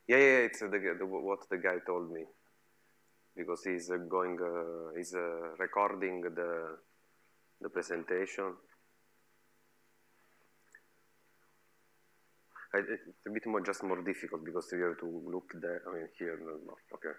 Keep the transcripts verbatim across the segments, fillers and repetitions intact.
Yeah, yeah, it's uh, the, the, what the guy told me, because he's uh, going, uh, he's uh, recording the the presentation. I, it's a bit more, just more difficult because you have to look there. I mean, here, no, no, okay.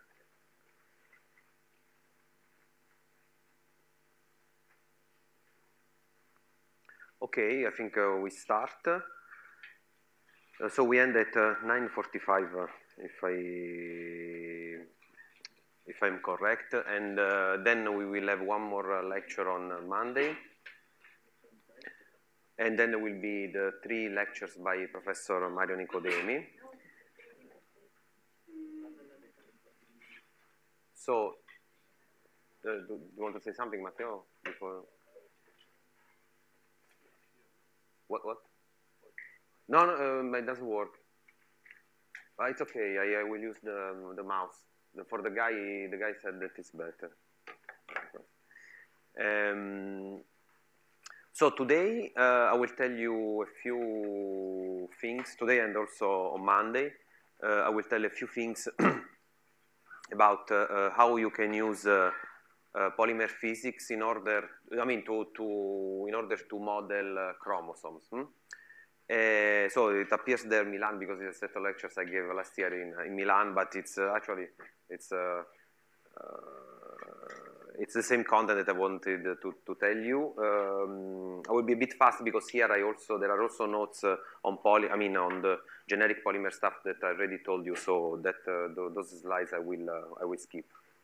Okay, I think uh, we start. Uh, so we end at uh, nine forty-five, uh, if I if I'm correct, and uh, then we will have one more uh, lecture on uh, Monday, and then there will be the three lectures by Professor Mario Nicodemi. So, uh, do you want to say something, Matteo? Before? What? What? No, no, um, it doesn't work. Uh, it's okay. I, I will use the the mouse. The, for the guy, the guy said that it's better. Um, so today uh, I will tell you a few things today and also on Monday. Uh, I will tell a few things about uh, uh, how you can use uh, uh, polymer physics in order, I mean, to, to in order to model uh, chromosomes. Hmm? Uh, so it appears there Milan because it's a set of lectures I gave last year in, in Milan, but it's uh, actually it's uh, uh, it's the same content that I wanted to, to tell you. Um, I will be a bit fast because here I also there are also notes uh, on poly. I mean on the generic polymer stuff that I already told you. So that uh, th those slides I will uh, I will skip.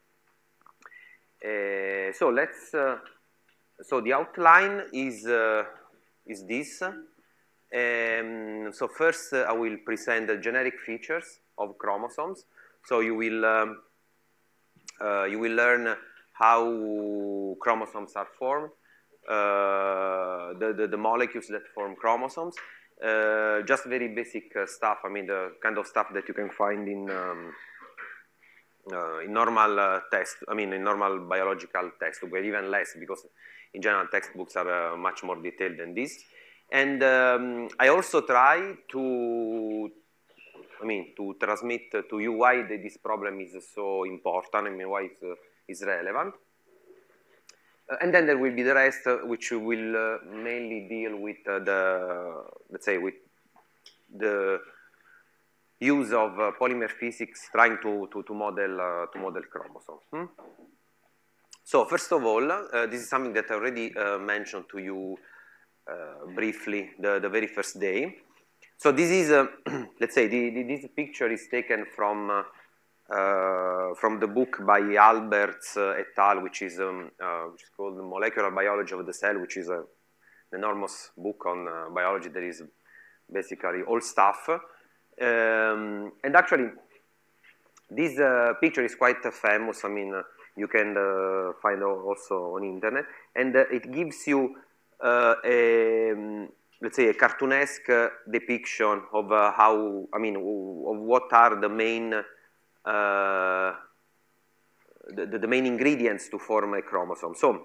Uh, so let's. Uh, so the outline is uh, is this. Um, so first uh, I will present the generic features of chromosomes. So you will um, uh, you will learn how chromosomes are formed, uh, the, the, the molecules that form chromosomes, uh, just very basic uh, stuff. I mean, the kind of stuff that you can find in um, uh, in normal uh, text. I mean, in normal biological textbook, but even less because in general textbooks are uh, much more detailed than this. And um, I also try to, I mean, to transmit to you why the, this problem is so important. I mean, why it's, uh, it's relevant. Uh, and then there will be the rest, uh, which will uh, mainly deal with uh, the, let's say, with the use of uh, polymer physics trying to, to, to, model, uh, to model chromosomes. Hmm? So first of all, uh, this is something that I already uh, mentioned to you uh, briefly the, the very first day. So this is, uh, let's say, the, the, this picture is taken from uh, uh, from the book by Alberts uh, et al., which is um, uh, which is called Molecular Biology of the Cell, which is a, an enormous book on uh, biology. There is basically all stuff, um, and actually, this uh, picture is quite uh, famous. I mean, uh, you can uh, find also on internet, and uh, it gives you uh, a um, let's say a cartoonesque uh, depiction of uh, how, I mean, of what are the main uh, the, the main ingredients to form a chromosome. So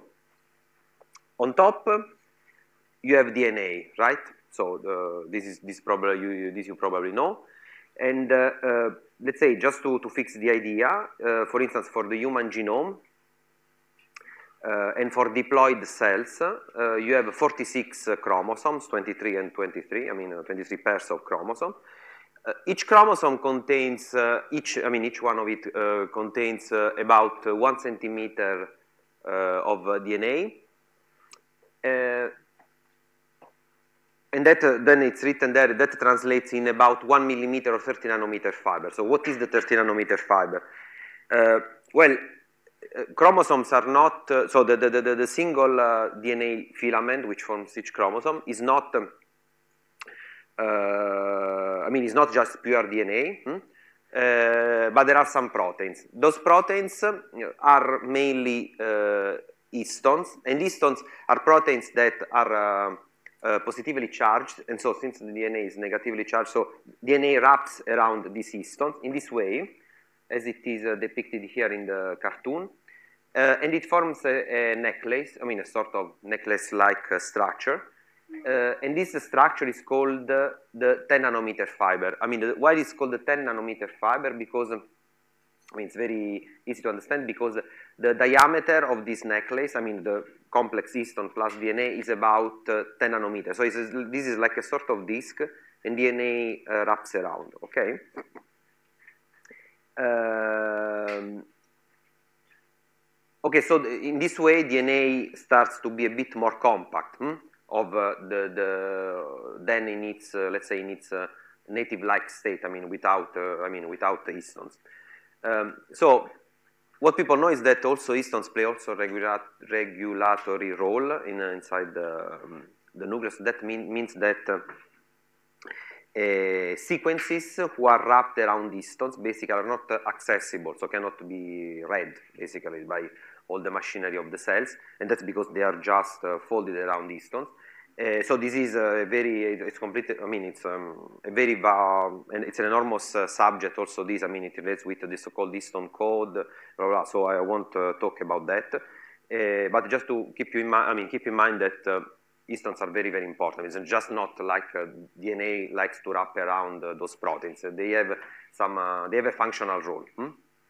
on top you have D N A, right? So the, this is this probably you this you probably know, and uh, uh, let's say just to to fix the idea, uh, for instance, for the human genome. Uh, and for diploid cells, uh, you have forty-six uh, chromosomes, twenty-three and twenty-three, I mean uh, twenty-three pairs of chromosomes. Uh, each chromosome contains, uh, each, I mean each one of it uh, contains uh, about uh, one centimeter uh, of uh, D N A. Uh, and that, uh, then it's written there, that translates in about one millimeter or thirty nanometer fiber. So what is the thirty nanometer fiber? Uh, well, Uh, chromosomes are not, uh, so the, the, the, the single uh, D N A filament which forms each chromosome is not, um, uh, I mean, it's not just pure D N A, hmm? uh, but there are some proteins. Those proteins uh, are mainly uh, histones, and histones are proteins that are uh, uh, positively charged, and so since the D N A is negatively charged, so D N A wraps around these histones in this way, as it is uh, depicted here in the cartoon. Uh, and it forms a, a necklace, I mean a sort of necklace-like uh, structure. Uh, and this structure is called uh, the ten nanometer fiber. I mean, the, why it's called the ten nanometer fiber? Because, I mean, it's very easy to understand, because the diameter of this necklace, I mean, the complex histone plus D N A, is about uh, ten nanometers. So it's, this is like a sort of disk, and D N A uh, wraps around, okay? Um, okay, so in this way, D N A starts to be a bit more compact, hmm? of uh, the, the then in its uh, let's say in its uh, native-like state. I mean, without uh, I mean without the histones. Um, so what people know is that also histones play also regula regulatory role in uh, inside the, um, the nucleus. That mean, means that uh, uh, sequences who are wrapped around histones basically are not uh, accessible, so cannot be read basically by all the machinery of the cells, and that's because they are just uh, folded around histones. Uh, so this is a very, it's completely, I mean, it's um, a very, uh, and it's an enormous uh, subject also this, I mean, it relates with the so-called histone code, blah, blah, blah, so I won't uh, talk about that. Uh, but just to keep you in mind, I mean, keep in mind that uh, histones are very, very important. It's just not like uh, D N A likes to wrap around uh, those proteins. They have some, uh, they have a functional role. Hmm?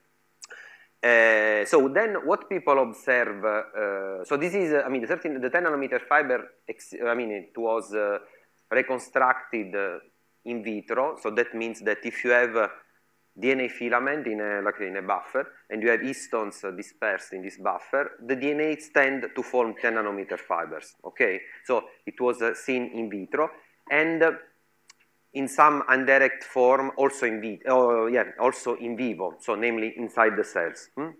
Uh, so then what people observe, uh, so this is, uh, I mean, the, thirteen, the ten nanometer fiber, ex I mean, it was uh, reconstructed uh, in vitro, so that means that if you have uh, D N A filament in a, like in a buffer, and you have histones uh, dispersed in this buffer, the D N As tend to form ten nanometer fibers, okay? So it was uh, seen in vitro, and uh, in some indirect form also in, vi uh, yeah, also in vivo, so namely inside the cells. Hmm?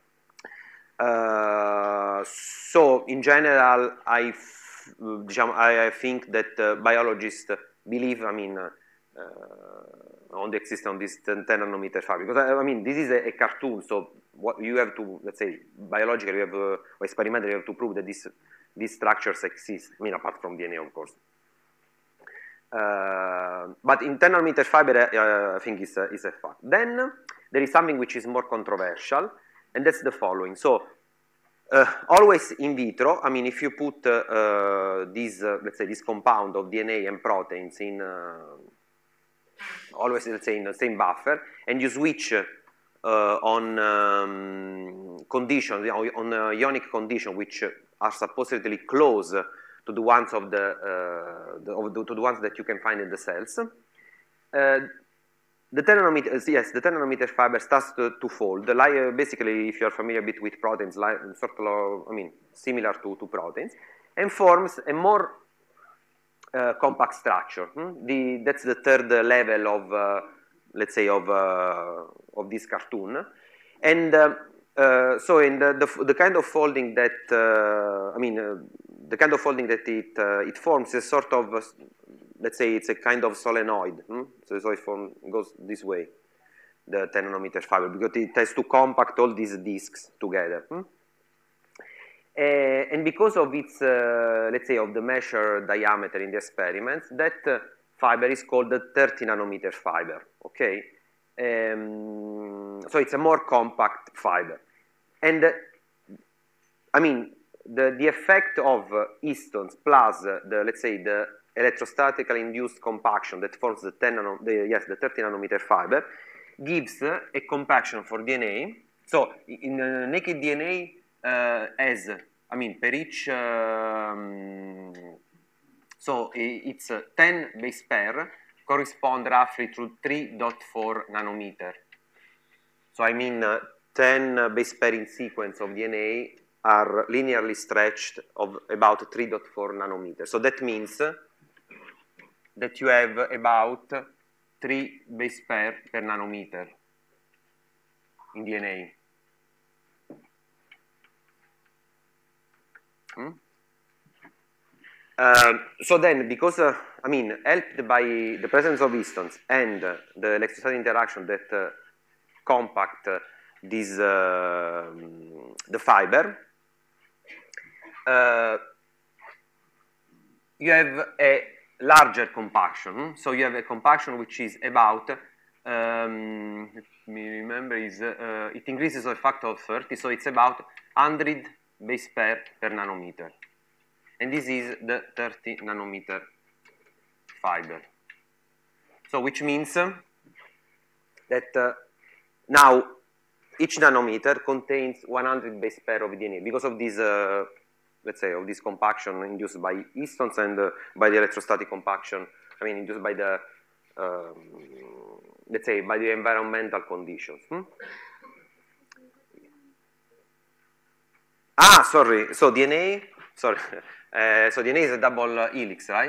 Uh, so in general, I, f I, I think that uh, biologists believe, I mean, uh, uh, on the existence of this ten nanometer fiber, because I, I mean, this is a, a cartoon, so what you have to, let's say, biologically, you have, uh, or experimentally, you have to prove that this, these structures exist, I mean, apart from D N A, of course. Uh, but in ten nanometer fiber, uh, I think is a, is a fact. Then there is something which is more controversial, and that's the following. So uh, always in vitro, I mean, if you put uh, uh, this, uh, let's say, this compound of D N A and proteins in, uh, always, let's say, in the same buffer, and you switch uh, on um, conditions, on uh, ionic conditions which are supposedly close to the ones of the, uh, the, of the to the ones that you can find in the cells. Uh, the ten nanometer, yes, the ten nanometer fiber starts to, to fold. Like, uh, basically, if you are familiar a bit with proteins, like sort of, I mean, similar to, to proteins, and forms a more uh, compact structure. Hmm? The, that's the third level of, uh, let's say, of uh, of this cartoon, and. Uh, Uh, so in the, the, the kind of folding that, uh, I mean, uh, the kind of folding that it, uh, it forms is sort of, uh, let's say it's a kind of solenoid. Hmm? So, so it form, goes this way, the ten nanometer fiber, because it has to compact all these disks together. Hmm? Uh, and because of its, uh, let's say, of the measured diameter in the experiments, that uh, fiber is called the thirty nanometer fiber, okay? Um, so it's a more compact fiber. And, uh, I mean, the, the effect of uh, histones plus uh, the, let's say, the electrostatically induced compaction that forms the, ten nano, the, yes, the thirty nanometer fiber gives uh, a compaction for D N A. So in uh, naked D N A uh, has, I mean, per each, um, so it's uh, ten base pair correspond roughly to three point four nanometer. So I mean, uh, ten uh, base pairing sequence of D N A are linearly stretched of about three point four nanometers. So that means that you have about three base pair per nanometer in D N A. Hmm? Uh, so then, because, uh, I mean, helped by the presence of histones and uh, the electrostatic interaction that uh, compact uh, this, uh, the fiber, uh, you have a larger compaction. So you have a compaction which is about, um, let me remember, is, uh, it increases a factor of thirty, so it's about one hundred base pair per nanometer. and this is the thirty nanometer fiber. So which means uh, that uh, now each nanometer contains one hundred base pair of D N A because of this, uh, let's say, of this compaction induced by histons and uh, by the electrostatic compaction, I mean, induced by the, uh, let's say, by the environmental conditions. Hmm? Ah, sorry, so D N A, sorry, uh, so D N A is a double helix, right?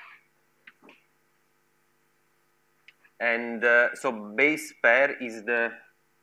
And uh, so base pair is the,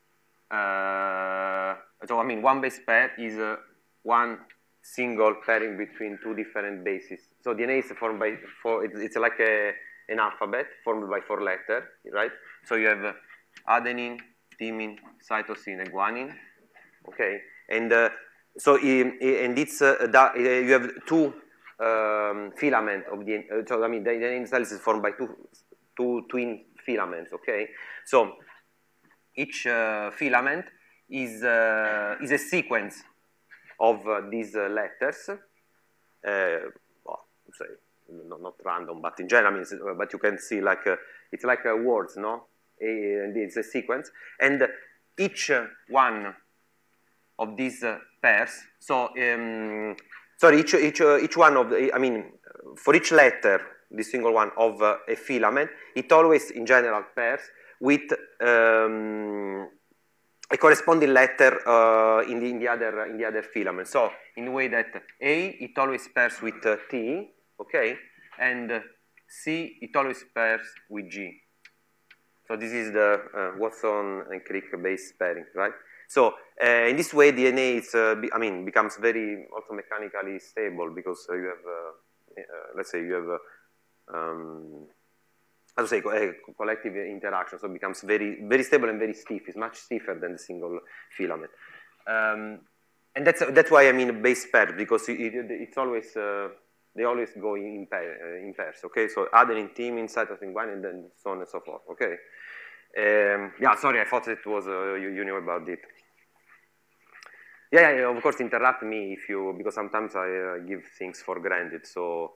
uh, so I mean one base pair is uh, one single pairing between two different bases. So D N A is formed by four, it's, it's like a, an alphabet formed by four letters, right? So you have adenine, thymine, cytosine, and guanine, okay? And uh, so and it's, uh, that, uh, you have two um, filaments of D N A, so I mean the D N A cell is formed by two, two twin filaments, okay? So each uh, filament is, uh, is a sequence of uh, these uh, letters, uh, well, say, not, not random, but in general, I mean, but you can see like, uh, it's like uh, words, no? And it's a sequence, and each uh, one of these uh, pairs, so, um, sorry, each, each, uh, each one of the, I mean, for each letter, this single one of uh, a filament, it always, in general, pairs with um, a corresponding letter uh, in, the, in, the other, in the other filament. So, in the way that A, it always pairs with uh, T, okay, and uh, C, it always pairs with G. So, this is the uh, Watson and Crick base pairing, right? So, uh, in this way, D N A is, uh, be, I mean, becomes very also mechanically stable because uh, you have, uh, uh, let's say, you have uh, Um, how to say, a collective interaction, so it becomes very, very stable and very stiff. It's much stiffer than the single filament, um, and that's that's why I mean base pair, because it, it, it's always uh, they always go in, pair, uh, in pairs. Okay, so adenine, thymine, cytosine, guanine, and then so on and so forth. Okay, um, yeah. Sorry, I thought it was uh, you, you knew about it. Yeah, yeah, of course, interrupt me if you, because sometimes I uh, give things for granted. So.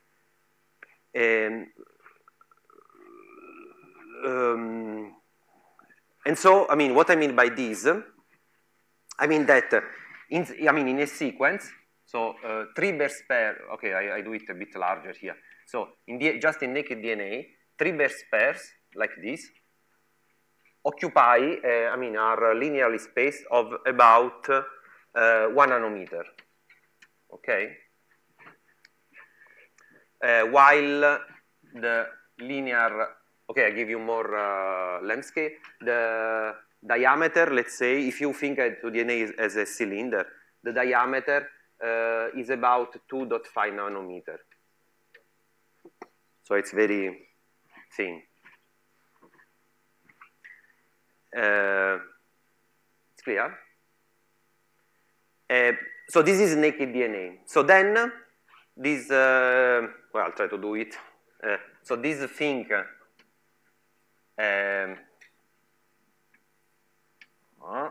And, um, and so, I mean, what I mean by this, I mean that, in, I mean, in a sequence, so uh, three base pair, okay, I, I do it a bit larger here. So, in the, just in naked D N A, three base pairs, like this, occupy, uh, I mean, are linearly spaced of about uh, one nanometer, okay? Uh, while the linear, okay, I give you more uh, landscape. The diameter, let's say, if you think of D N A as a cylinder, the diameter uh, is about two point five nanometer. So it's very thin. Uh, it's clear? Uh, so this is naked D N A. So then, this, uh, well, I'll try to do it. Uh, so this thing um, uh,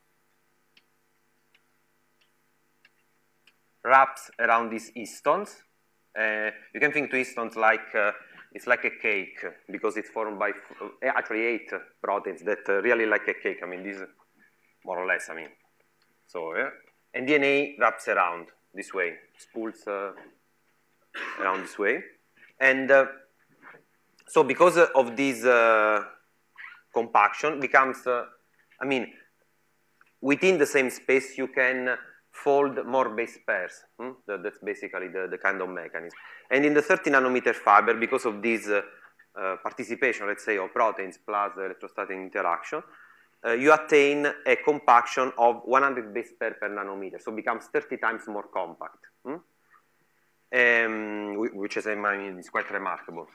wraps around these histons. Uh, you can think to histons like uh, it's like a cake because it's formed by uh, actually eight proteins that uh, really like a cake. I mean, this more or less. I mean, so yeah, and D N A wraps around this way, spools uh, around this way, and uh, so because of this uh, compaction becomes, uh, I mean, within the same space you can fold more base pairs. Hmm? That's basically the, the kind of mechanism. And in the thirty nanometer fiber, because of this uh, uh, participation, let's say, of proteins plus the electrostatic interaction, uh, you attain a compaction of one hundred base pair per nanometer, so it becomes thirty times more compact, hmm? um, which is, I mean, is quite remarkable.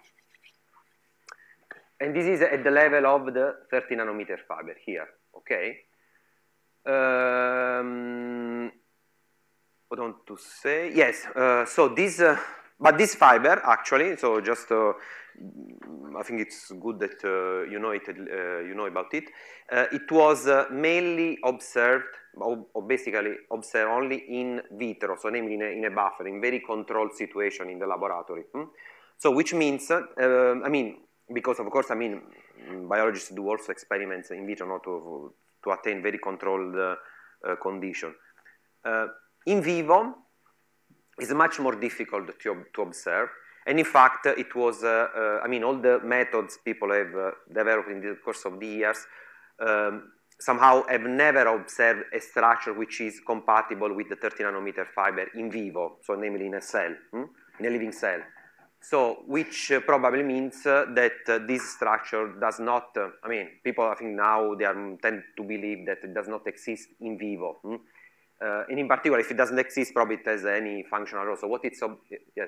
And this is at the level of the thirty nanometer fiber here, okay? Um, what I want to say? Yes, uh, so this, uh, but this fiber, actually, so just, uh, I think it's good that uh, you know it, uh, you know about it. Uh, it was uh, mainly observed, or, or basically observed only in vitro, so namely in a, in a buffer, in very controlled situation in the laboratory. Hmm? So which means, uh, I mean, because of course, I mean, biologists do also experiments in vitro, not to, to attain very controlled uh, uh, condition. Uh, in vivo, is much more difficult to, to observe. And in fact, it was, uh, uh, I mean, all the methods people have uh, developed in the course of the years um, somehow have never observed a structure which is compatible with the thirty nanometer fiber in vivo, so namely in a cell, hmm? in a living cell. So, which uh, probably means uh, that uh, this structure does not, uh, I mean, people I think now they are, tend to believe that it does not exist in vivo. Hmm? Uh, and in particular, if it doesn't exist, probably it has any functional role. So what it's, yes?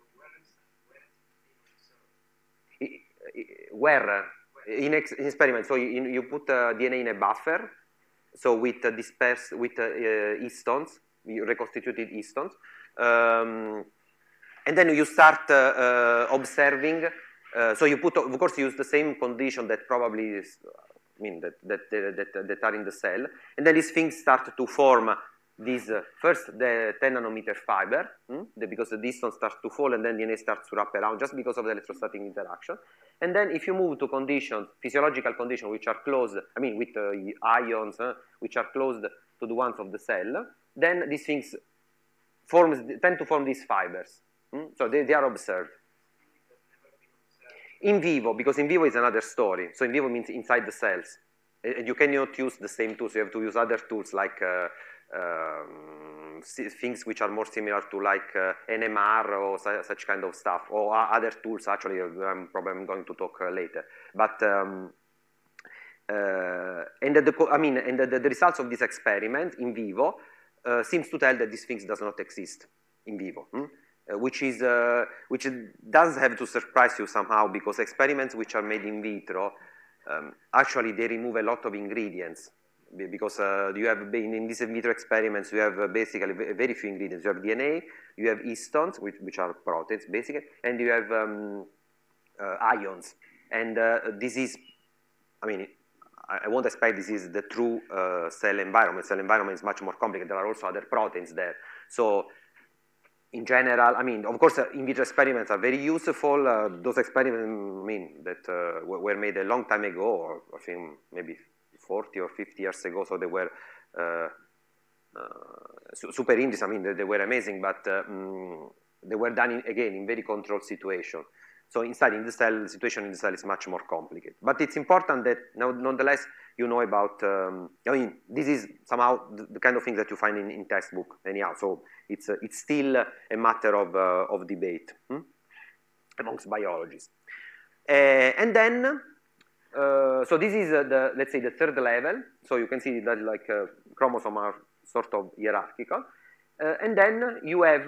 Where? In, ex in experiments, so you, you put uh, D N A in a buffer, so with uh, dispersed, with uh, uh, histones, reconstituted histones, um, and then you start uh, uh, observing, uh, so you put, of course, you use the same condition that probably is, I mean, that, that, that, that are in the cell, and then these things start to form this, uh, first the ten nanometer fiber, hmm? the, because the distance starts to fall and then D N A starts to wrap around just because of the electrostatic interaction. And then if you move to conditions, physiological conditions which are close, I mean with uh, ions, uh, which are closed to the ones of the cell, then these things forms, tend to form these fibers. Hmm? So they, they are observed. In vivo, because in vivo is another story. So in vivo means inside the cells. And you cannot use the same tools, you have to use other tools like uh, um, things which are more similar to like uh, N M R or su such kind of stuff, or other tools actually I'm probably going to talk uh, later. But um, uh, and the, I mean, and the, the results of this experiment in vivo uh, seems to tell that these things does not exist in vivo. Hmm? Uh, which is uh, which does have to surprise you somehow, because experiments which are made in vitro um, actually they remove a lot of ingredients, because uh, you have been in these in vitro experiments you have uh, basically very few ingredients. You have D N A, you have histones, which, which are proteins basically, and you have um, uh, ions. And uh, this is, I mean, I, I won't expect this is the true uh, cell environment. Cell environment is much more complicated. There are also other proteins there. So in general, I mean, of course, uh, in vitro experiments are very useful. Uh, those experiments, I mean, that uh, were made a long time ago, or I think maybe forty or fifty years ago, so they were uh, uh, su super interesting. I mean, they, they were amazing, but uh, mm, they were done, in, again, in very controlled situation. So inside in the cell, the situation in the cell is much more complicated. But it's important that, nonetheless, you know about, um, I mean, this is somehow the, the kind of thing that you find in, in textbook anyhow. So it's, uh, it's still a matter of, uh, of debate hmm? amongst biologists. Uh, and then, uh, so this is uh, the, let's say, the third level. So you can see that like uh, chromosomes are sort of hierarchical. Uh, and then you have,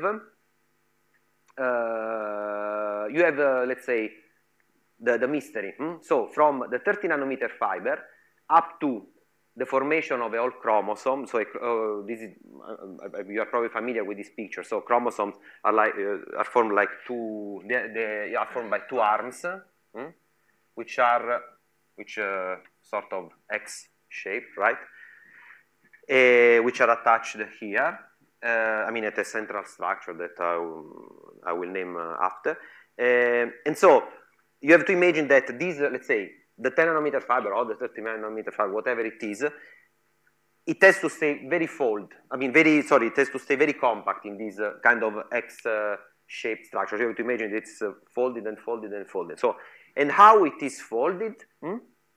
uh, you have, uh, let's say, the, the mystery. Hmm? So from the thirty nanometer fiber up to the formation of a whole chromosome. So uh, this is, uh, you are probably familiar with this picture. So chromosomes are like uh, are formed like two. They, they are formed by two arms, hmm? which are which uh, sort of X shaped, right? Uh, which are attached here. Uh, I mean, at a central structure that I will, I will name uh, after. Uh, and so you have to imagine that these, uh, let's say, the ten nanometer fiber or the thirty nanometer fiber, whatever it is, it has to stay very fold. I mean, very, sorry, it has to stay very compact in this uh, kind of X-shaped uh, structure. You have to imagine it's uh, folded and folded and folded. So, and how it is folded, hmm?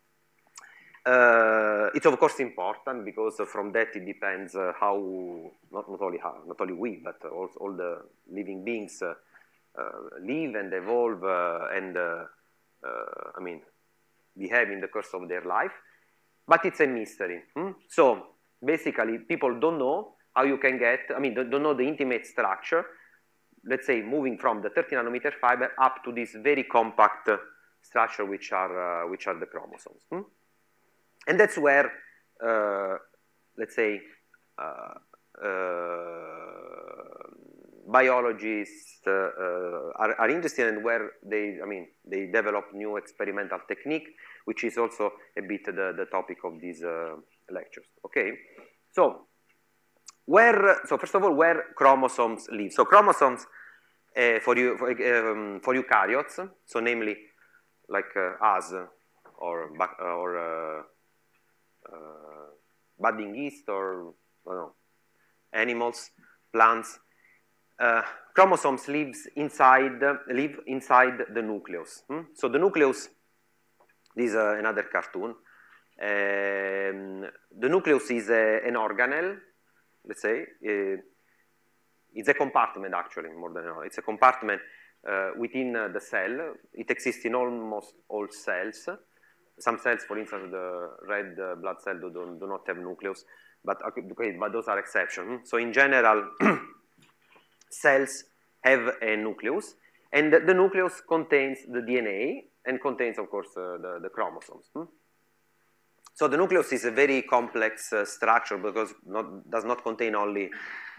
uh, it's of course important, because from that it depends uh, how, not, not, only how, not only we, but also all the living beings uh, uh, live and evolve uh, and, uh, uh, I mean, behave in the course of their life, but it's a mystery. Hmm? So basically, people don't know how you can get, I mean, don't know the intimate structure, let's say, moving from the thirty nanometer fiber up to this very compact uh, structure, which are, uh, which are the chromosomes. Hmm? And that's where, uh, let's say, uh, uh, biologists uh, uh, are, are interested and where they, I mean, they develop new experimental technique, which is also a bit the, the topic of these uh, lectures, okay? So, where, so first of all, where chromosomes live. So chromosomes uh, for, you, for, um, for eukaryotes, so namely like uh, us or, or uh, uh, budding yeast or, I don't know, animals, plants, uh, chromosomes lives inside, live inside the nucleus. Hmm? So the nucleus, this is uh, another cartoon. Um, the nucleus is a, an organelle, let's say. Uh, it's a compartment, actually, more than an organelle. It's a compartment uh, within uh, the cell. It exists in almost all cells. Some cells, for instance, the red uh, blood cell do, do, do not have nucleus, but, okay, but those are exceptions. So in general, cells have a nucleus, and the, the nucleus contains the D N A and contains, of course, uh, the, the chromosomes. Hmm? So the nucleus is a very complex uh, structure because not, does not contain only,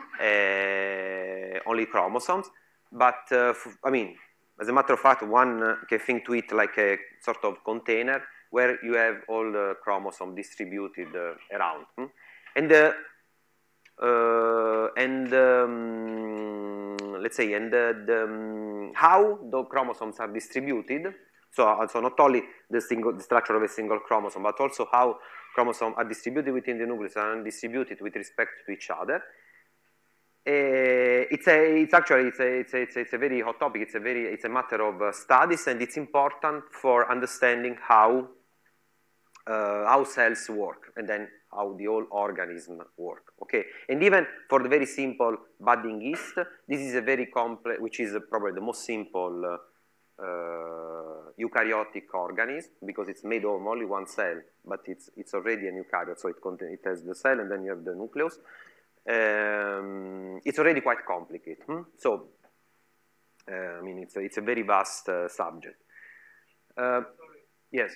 uh, only chromosomes, but, uh, I mean, as a matter of fact, one uh, can think to it like a sort of container where you have all the chromosomes distributed uh, around. Hmm? And, uh, uh, and um, let's say, and the, the, um, how the chromosomes are distributed, so also not only the, single, the structure of a single chromosome, but also how chromosomes are distributed within the nucleus and distributed with respect to each other. Uh, it's, a, it's actually it's a, it's, a, it's, a, it's a very hot topic. It's a very it's a matter of uh, studies, and it's important for understanding how uh, how cells work, and then how the whole organism work. Okay, and even for the very simple budding yeast, this is a very complex, which is probably the most simple uh, uh, eukaryotic organism because it's made of only one cell, but it's it's already an eukaryote, so it contains it has the cell, and then you have the nucleus. Um, it's already quite complicated. Hmm? So, uh, I mean, it's a, it's a very vast uh, subject. Uh, yes?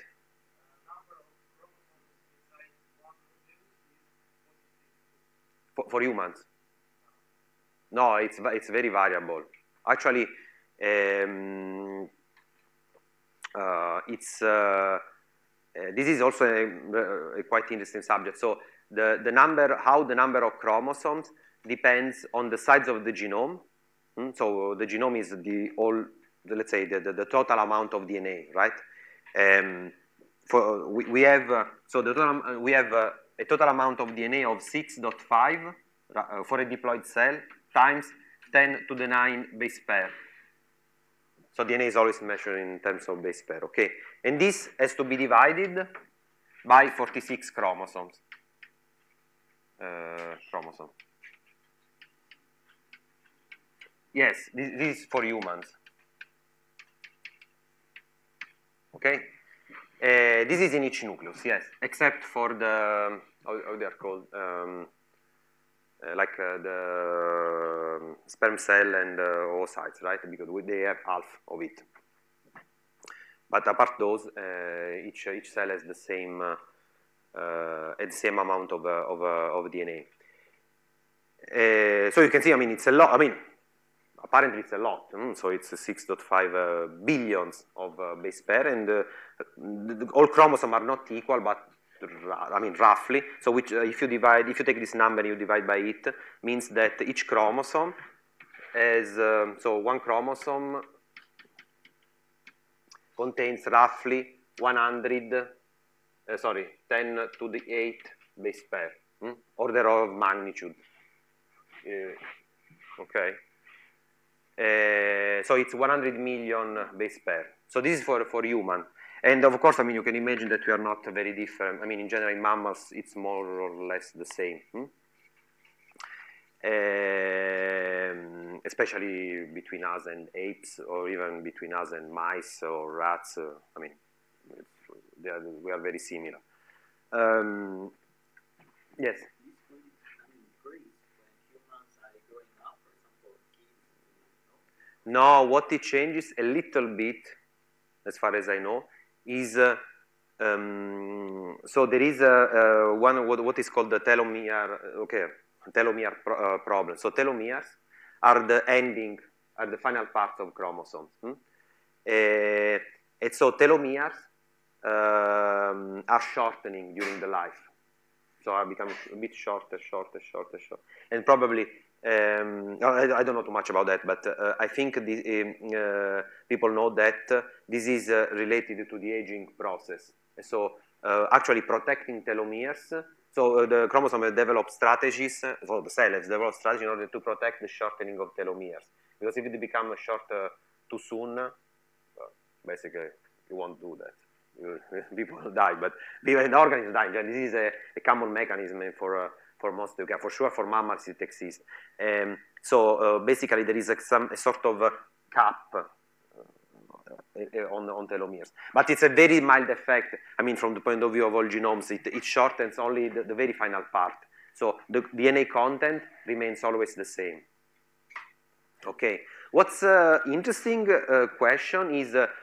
For, for humans? No, it's, it's very variable. Actually, um, uh, it's, uh, uh, this is also a, a quite interesting subject. So, The, the number, how the number of chromosomes depends on the size of the genome. Mm? So the genome is the all, the, let's say, the, the, the total amount of D N A, right? Um, for, we, we have, uh, so the total, we have uh, a total amount of D N A of six point five uh, for a diploid cell times ten to the nine base pair. So D N A is always measured in terms of base pair, okay? And this has to be divided by forty-six chromosomes. Uh, chromosome. Yes, this, this is for humans. Okay? Uh, this is in each nucleus, yes, except for the, how, how they are called, um, uh, like uh, the sperm cell and uh, oocytes, right? Because they have half of it. But apart those, uh, each, each cell has the same uh, Uh, at the same amount of, uh, of, uh, of D N A. Uh, so you can see, I mean, it's a lot, I mean, apparently it's a lot, mm? So it's six point five uh, billions of uh, base pair, and uh, the, the, all chromosomes are not equal, but I mean, roughly. So which, uh, if you divide, if you take this number and you divide by it, means that each chromosome has, um, so one chromosome contains roughly one hundred Uh, sorry, ten to the eight base pair, hmm? Order of magnitude. Uh, okay. Uh, so it's one hundred million base pair. So this is for, for human. And of course, I mean, you can imagine that we are not very different. I mean, in general, in mammals, it's more or less the same. Hmm? Uh, especially between us and apes, or even between us and mice or rats. Uh, I mean, They are, we are very similar. Um, yes? No, what it changes a little bit, as far as I know, is, uh, um, so there is a, uh, one, what, what is called the telomere, okay, telomere pro, uh, problem. So telomeres are the ending, are the final parts of chromosomes. Hmm? Uh, and so telomeres um, are shortening during the life. So are becoming a bit shorter, shorter, shorter, shorter. And probably, um, I, I don't know too much about that, but uh, I think the, um, uh, people know that uh, this is uh, related to the aging process. And so uh, actually protecting telomeres, so uh, the chromosome has developed strategies, uh, so the cell has developed strategies in order to protect the shortening of telomeres. Because if it becomes short uh, too soon, uh, basically you won't do that. People die, but even organisms die. This is a, a common mechanism for uh, for most, okay, for sure for mammals it exists. Um, so uh, basically there is a, some a sort of a cap uh, on, on telomeres, but it's a very mild effect. I mean, from the point of view of all genomes, it, it shortens only the, the very final part. So the D N A content remains always the same. Okay. What's uh, interesting uh, question is. Uh,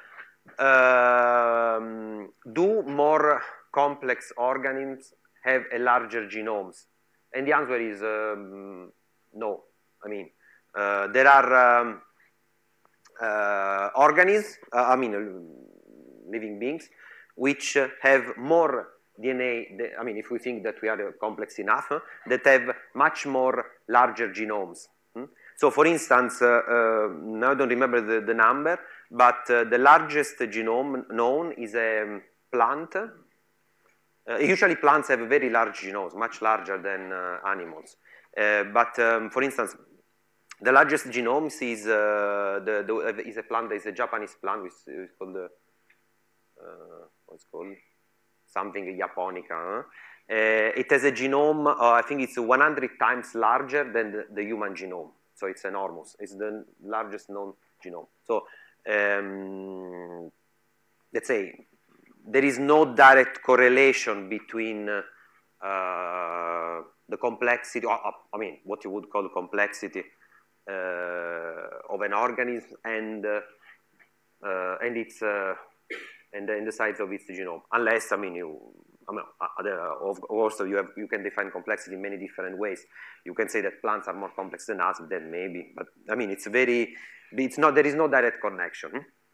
Um, do more complex organisms have a larger genomes? And the answer is um, no. I mean, uh, there are um, uh, organisms, uh, I mean, uh, living beings, which uh, have more D N A, I mean, if we think that we are complex enough, huh, that have much more larger genomes. Hmm? So, for instance, uh, uh, now I don't remember the, the number, but uh, the largest genome known is a plant. Uh, usually plants have very large genomes, much larger than uh, animals. Uh, but um, for instance, the largest genomes is, uh, the, the, is a plant, is a Japanese plant, which is called, uh, what's it called? Something japonica. Huh? Uh, it has a genome, uh, I think it's one hundred times larger than the, the human genome. So it's enormous. It's the largest known genome. So um, let's say there is no direct correlation between uh, uh, the complexity, or, I mean, what you would call the complexity uh, of an organism and uh, uh, and its uh, and, and the size of its genome, unless I mean you. I mean, of course, you have you can define complexity in many different ways. You can say that plants are more complex than us, then maybe, but I mean, it's very, it's not. There is no direct connection.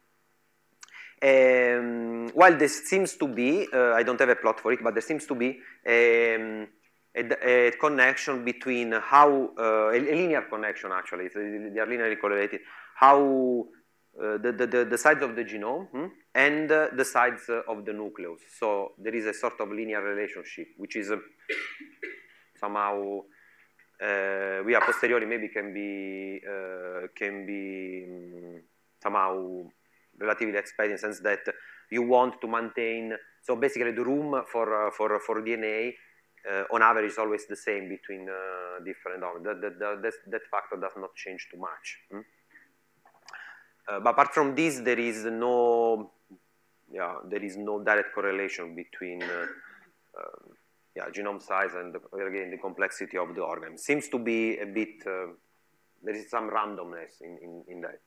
Um, while there seems to be, uh, I don't have a plot for it, but there seems to be um, a, a connection between how uh, a, a linear connection actually. They are linearly correlated. How Uh, the, the, the size of the genome hmm, and uh, the size uh, of the nucleus. So there is a sort of linear relationship, which is uh, somehow, uh, we a posteriori maybe can be, uh, can be um, somehow relatively expected in the sense that you want to maintain, so basically the room for, uh, for, for D N A uh, on average is always the same between uh, different organisms. That, that, that, that factor does not change too much. Hmm? Uh, but apart from this, there is no, yeah, there is no direct correlation between, uh, uh, yeah, genome size and the, again the complexity of the organ. Seems to be a bit, uh, there is some randomness in in, in that.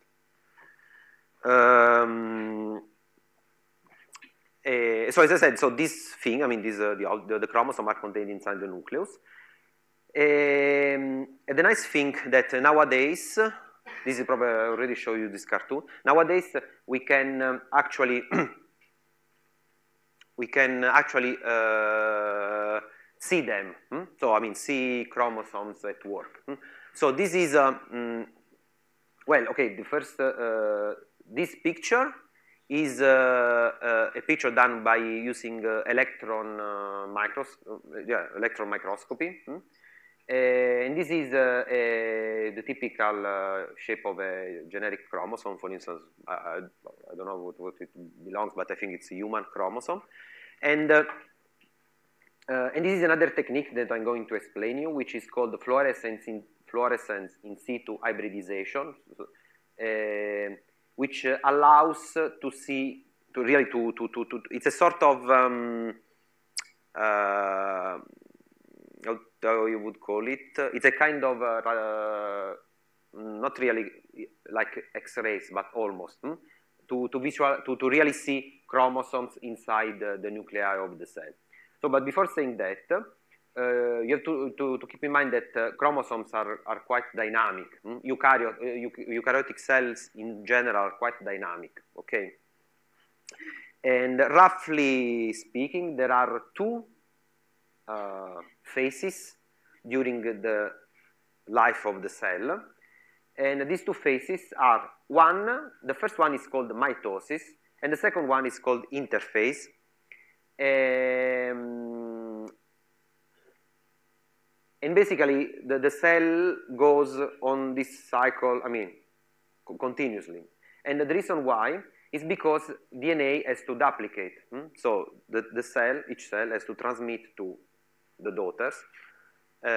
Um, uh, so as I said, so this thing, I mean, this uh, the, the the chromosome are contained inside the nucleus. Um, and the nice thing that nowadays. This is probably, I already showed you this cartoon. Nowadays, we can um, actually, we can actually uh, see them. Hmm? So, I mean, see chromosomes at work. Hmm? So, this is, um, mm, well, okay, the first, uh, this picture is uh, uh, a picture done by using uh, electron, uh, micros yeah, electron microscopy. Hmm? Uh, and this is uh, uh, the typical uh, shape of a generic chromosome. For instance, I, I, I don't know what, what it belongs, but I think it's a human chromosome. And, uh, uh, and this is another technique that I'm going to explain you, which is called fluorescence in, fluorescence in situ hybridization, uh, which uh, allows to see, to really, to, to, to, to it's a sort of, um, uh, how you would call it, it's a kind of, uh, uh, not really like X-rays, but almost, hmm? to, to, visual, to, to really see chromosomes inside uh, the nuclei of the cell. So, but before saying that, uh, you have to, to, to keep in mind that uh, chromosomes are, are quite dynamic. Mm? Eukaryote, uh, eukaryotic cells in general are quite dynamic, okay? And roughly speaking, there are two uh, phases during the life of the cell. And these two phases are one, the first one is called mitosis, and the second one is called interphase. Um, and basically, the, the cell goes on this cycle, I mean, continuously. And the reason why is because D N A has to duplicate. Hmm? So the, the cell, each cell has to transmit to the daughters uh,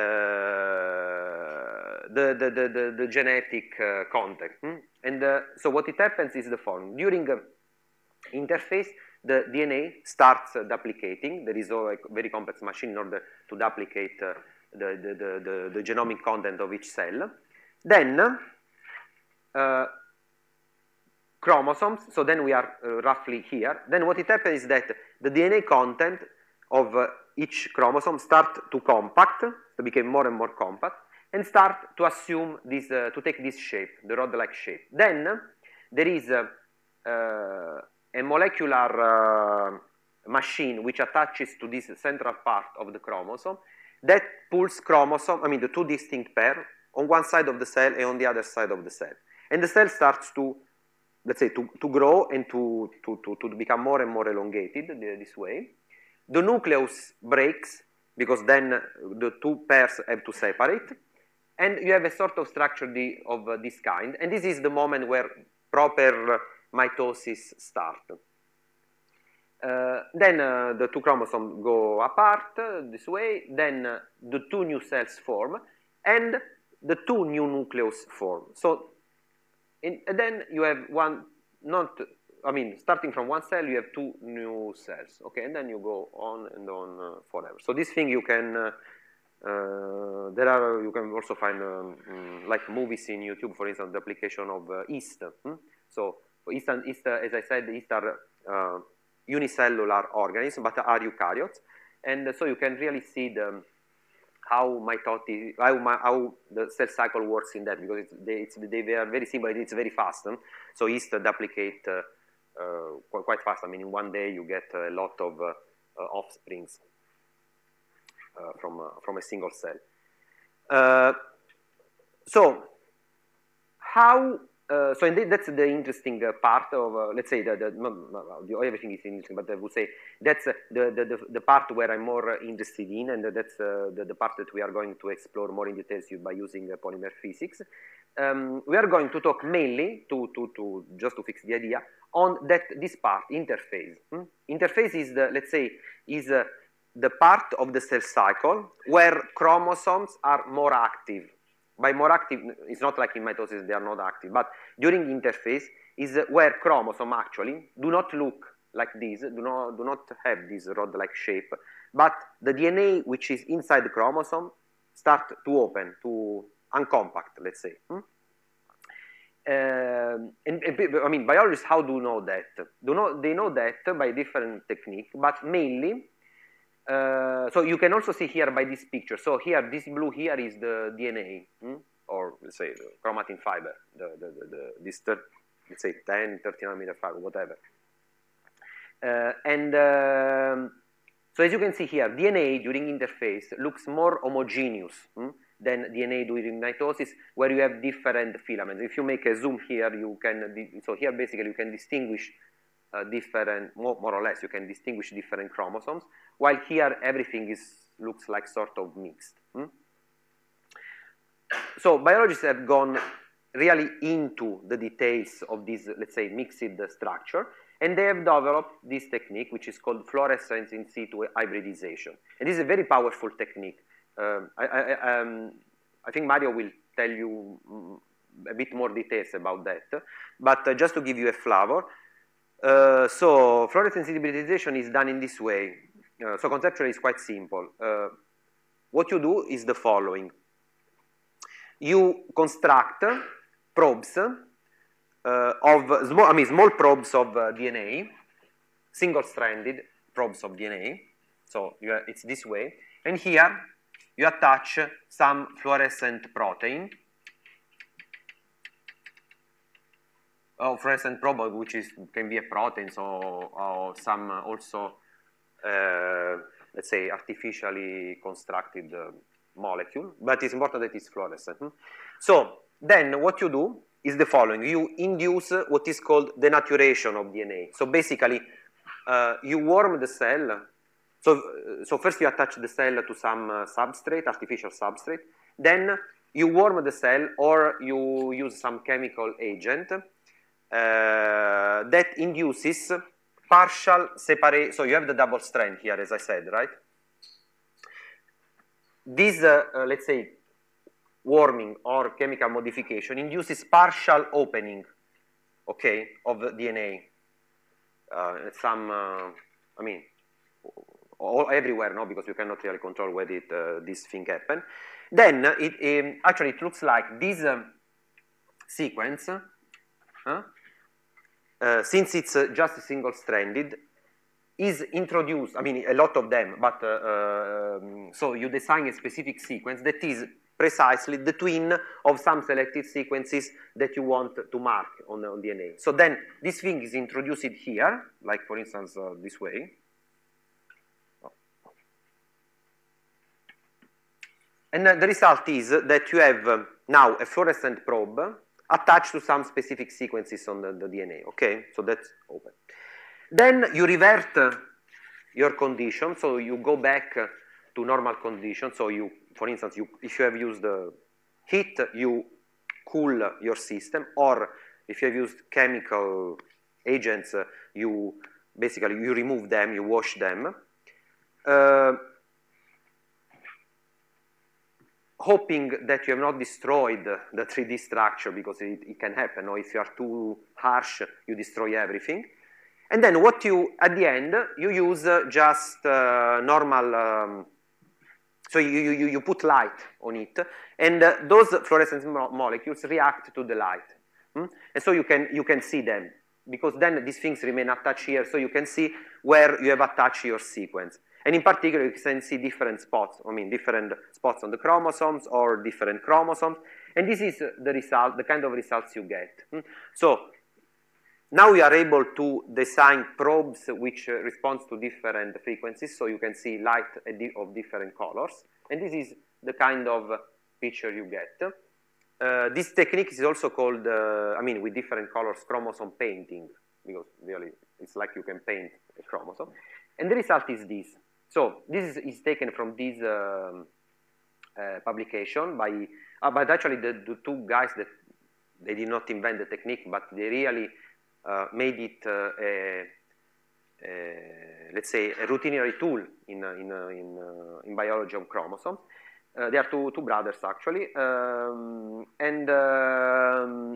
the, the, the, the, the genetic uh, content. Hmm? And uh, so what it happens is the following. During uh, interphase, the D N A starts uh, duplicating. There is a very complex machine in order to duplicate uh, the, the, the, the, the genomic content of each cell. Then, uh, chromosomes, so then we are uh, roughly here. Then what it happens is that the D N A content of uh, each chromosome start to compact, to become more and more compact, and start to assume this, uh, to take this shape, the rod-like shape. Then there is uh, uh, a molecular uh, machine which attaches to this central part of the chromosome that pulls chromosome, I mean the two distinct pairs, on one side of the cell and on the other side of the cell. And the cell starts to, let's say, to, to grow and to, to, to, to become more and more elongated this way. The nucleus breaks, because then the two pairs have to separate, and you have a sort of structure of this kind, and this is the moment where proper mitosis starts. Uh, then uh, the two chromosomes go apart uh, this way, then uh, the two new cells form, and the two new nucleus form. So, in, and then you have one, not, I mean, starting from one cell, you have two new cells, okay, and then you go on and on uh, forever. So this thing you can, uh, uh, there are, you can also find um, um, like movies in YouTube, for instance, the application of uh, yeast. Hmm? So, yeast, yeast, as I said, yeast are uh, unicellular organisms, but are eukaryotes, and so you can really see the, how mitotic, how, how the cell cycle works in that, because it's, they, it's, they are very simple, it's very fast. Huh? So yeast duplicate uh, uh, quite fast. I mean, in one day you get a lot of uh, uh, offsprings uh, from, uh, from a single cell. Uh, so, how, uh, so indeed that's the interesting uh, part of, uh, let's say, the, the, the, everything is interesting, but I would say that's uh, the, the, the part where I'm more uh, interested in, and that's uh, the, the part that we are going to explore more in details by using uh, polymer physics. Um, we are going to talk mainly, to, to, to, just to fix the idea, on that this part, interphase. Hmm? Interphase is, the, let's say, is uh, the part of the cell cycle where chromosomes are more active. By more active, it's not like in mitosis they are not active, but during interphase is where chromosomes actually do not look like this, do not, do not have this rod-like shape, but the D N A which is inside the chromosome start to open, to uncompact, let's say. Hmm? Uh, and, and, I mean, biologists, how do you know that? Do know, they know that by different techniques, but mainly, uh, so you can also see here by this picture. So here, this blue here is the D N A, hmm? or let's say the chromatin fiber, the, the, the, the, this, let's say ten, thirty nanometer fiber, whatever. Uh, and um, so as you can see here, D N A during interphase looks more homogeneous hmm, than D N A during mitosis, where you have different filaments. If you make a zoom here, you can, so here basically you can distinguish uh, different, more, more or less, you can distinguish different chromosomes, while here everything is, looks like sort of mixed. Hmm? So biologists have gone really into the details of this, let's say, mixed structure, and they have developed this technique, which is called fluorescence in situ hybridization. And this is a very powerful technique. Um, I, I, um, I think Mario will tell you a bit more details about that, but uh, just to give you a flavor, uh, so fluorescence hybridization is done in this way. Uh, so conceptually it's quite simple. Uh, what you do is the following. You construct probes uh, of small, I mean small probes of uh, D N A, single-stranded probes of D N A. So you are, it's this way, and here you attach some fluorescent protein, or fluorescent probe, which is can be a protein, so or some also uh, let's say artificially constructed uh, molecule, but it's important that it's fluorescent. Hmm? So then what you do is the following: you induce what is called denaturation of D N A. So basically, uh, you warm the cell. So, so first you attach the cell to some uh, substrate, artificial substrate. Then you warm the cell, or you use some chemical agent uh, that induces partial separate. So you have the double strand here, as I said, right? This, uh, uh, let's say, warming or chemical modification induces partial opening, okay, of the D N A. Uh, some, uh, I mean, all, everywhere, no, because you cannot really control where it, uh, this thing happen. Then it um, actually it looks like this um, sequence, uh, uh, since it's uh, just single-stranded, is introduced. I mean, a lot of them, but uh, uh, so you design a specific sequence that is precisely the twin of some selected sequences that you want to mark on, on D N A. So then this thing is introduced here, like for instance uh, this way. And uh, the result is that you have uh, now a fluorescent probe attached to some specific sequences on the, the D N A, okay? So that's open. Then you revert uh, your condition, so you go back uh, to normal conditions. So you, for instance, you, if you have used uh, heat, you cool your system, or if you have used chemical agents, uh, you basically you remove them, you wash them. Uh, hoping that you have not destroyed the three D structure, because it, it can happen, or if you are too harsh, you destroy everything. And then what you, at the end, you use uh, just uh, normal, um, so you, you, you put light on it, and uh, those fluorescent mo molecules react to the light. Hmm? And so you can, you can see them, because then these things remain attached here, so you can see where you have attached your sequence. And in particular, you can see different spots, I mean, different spots on the chromosomes or different chromosomes. And this is the result, the kind of results you get. So now we are able to design probes which respond to different frequencies. So you can see light of different colors. And this is the kind of picture you get. Uh, this technique is also called, uh, I mean, with different colors, chromosome painting, because really it's like you can paint a chromosome. And the result is this. So this is, is taken from this um, uh, publication by, uh, but actually the, the two guys that they did not invent the technique, but they really uh, made it uh, a, a, let's say, a routinary tool in uh, in uh, in, uh, in biology of chromosomes. Uh, they are two two brothers actually, um, and um,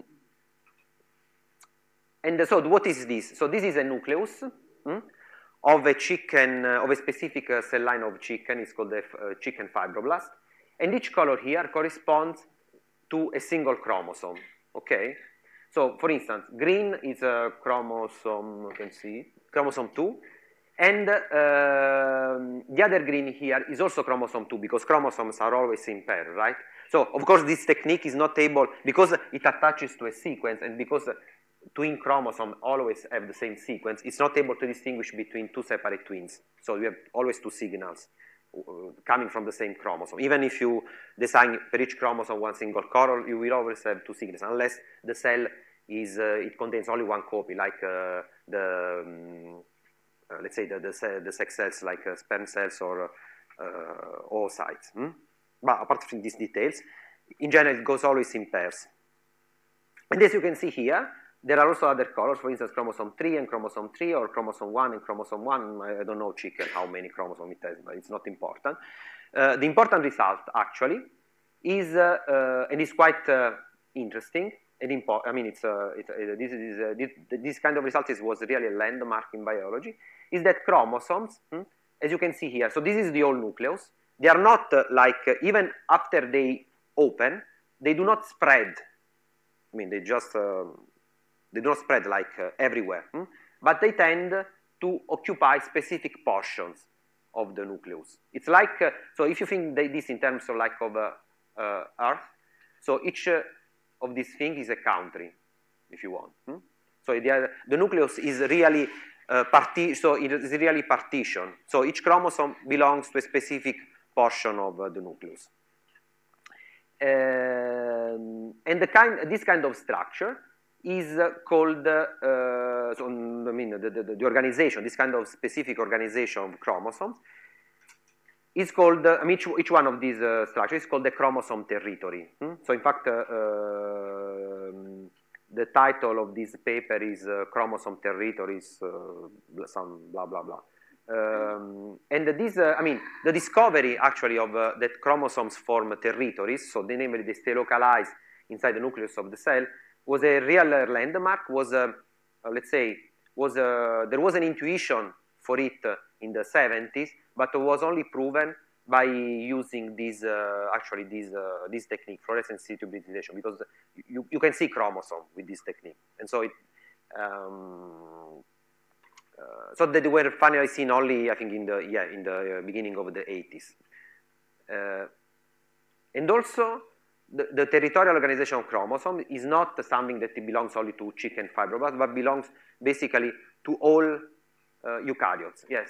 and so what is this? So this is a nucleus. Hmm? Of a chicken, uh, of a specific uh, cell line of chicken, is called the uh, chicken fibroblast. And each color here corresponds to a single chromosome, okay? So, for instance, green is a chromosome, you can see, chromosome two, and uh, the other green here is also chromosome two, because chromosomes are always in pair, right? So, of course, this technique is not able, because it attaches to a sequence, and because uh, twin chromosomes always have the same sequence, it's not able to distinguish between two separate twins. So you have always two signals uh, coming from the same chromosome. Even if you design for each chromosome one single color, you will always have two signals, unless the cell is, uh, it contains only one copy, like uh, the, um, uh, let's say the, the, the sex cells, like uh, sperm cells or uh, oocytes. Hmm? But apart from these details, in general, it goes always in pairs. And as you can see here, there are also other colors, for instance, chromosome three and chromosome three, or chromosome one and chromosome one. I don't know chicken how many chromosomes it has, but it's not important. Uh, the important result, actually, is, uh, uh, and is quite uh, interesting, and important. I mean, it's, uh, it, uh, this, is, uh, this, this kind of result is, was really a landmark in biology, is that chromosomes, hmm, as you can see here, so this is the whole nucleus, they are not uh, like, uh, even after they open, they do not spread. I mean, they just, uh, they don't spread like uh, everywhere, hmm? But they tend to occupy specific portions of the nucleus. It's like, uh, so if you think this in terms of like of uh, uh, Earth, so each uh, of these things is a country, if you want. Hmm? So the, the nucleus is really uh, parti so it is really partition. So each chromosome belongs to a specific portion of uh, the nucleus. Um, and the kind, this kind of structure is uh, called, uh, so, I mean, the, the, the organization, this kind of specific organization of chromosomes is called, uh, I mean, each, each one of these uh, structures is called the chromosome territory. Hmm? So in fact, uh, uh, the title of this paper is uh, Chromosome Territories, uh, some blah, blah, blah. Um, and this, uh, I mean, the discovery actually of uh, that chromosomes form territories, so they namely they stay localized inside the nucleus of the cell, was a real uh, landmark, was, uh, uh, let's say, was, uh, there was an intuition for it uh, in the seventies, but it was only proven by using this, uh, actually this, uh, this technique, fluorescence in situ hybridization, because you, you can see chromosome with this technique. And so it, um, uh, so that they were finally seen only, I think, in the, yeah, in the uh, beginning of the eighties. Uh, and also, The, the territorial organization of chromosome is not something that belongs only to chicken fibroblasts, but belongs basically to all uh, eukaryotes. Yes?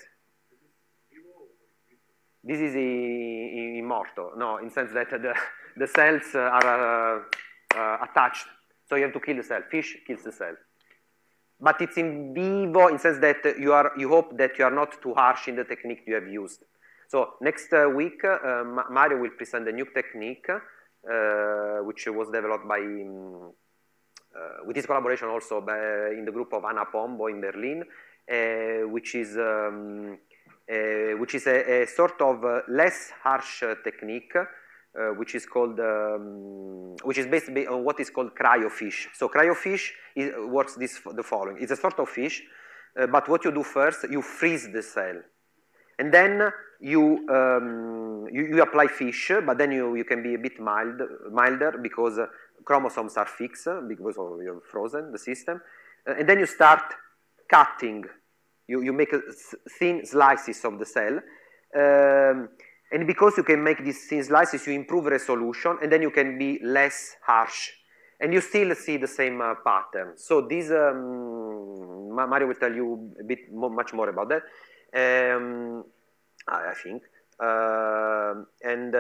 This is immortal, no, in the sense that the, the cells are uh, uh, attached. So you have to kill the cell. Fish kills the cell. But it's in vivo in the sense that you, are, you hope that you are not too harsh in the technique you have used. So next uh, week, uh, Mario will present a new technique Uh, which was developed by, um, uh, with his collaboration also by, in the group of Anna Pombo in Berlin, uh, which is, um, uh, which is a, a sort of uh, less harsh uh, technique, uh, which is called, um, which is based on what is called cryofish. So cryofish is, works this, the following. It's a sort of fish, uh, but what you do first, you freeze the cell. And then you, um, you, you apply fish, but then you, you can be a bit mild, milder because uh, chromosomes are fixed, because of, you're frozen, the system. Uh, and then you start cutting. You, you make a thin slices of the cell. Um, and because you can make these thin slices, you improve resolution, and then you can be less harsh. And you still see the same uh, pattern. So this, um, Mario will tell you a bit more, much more about that. Um, I think, uh, and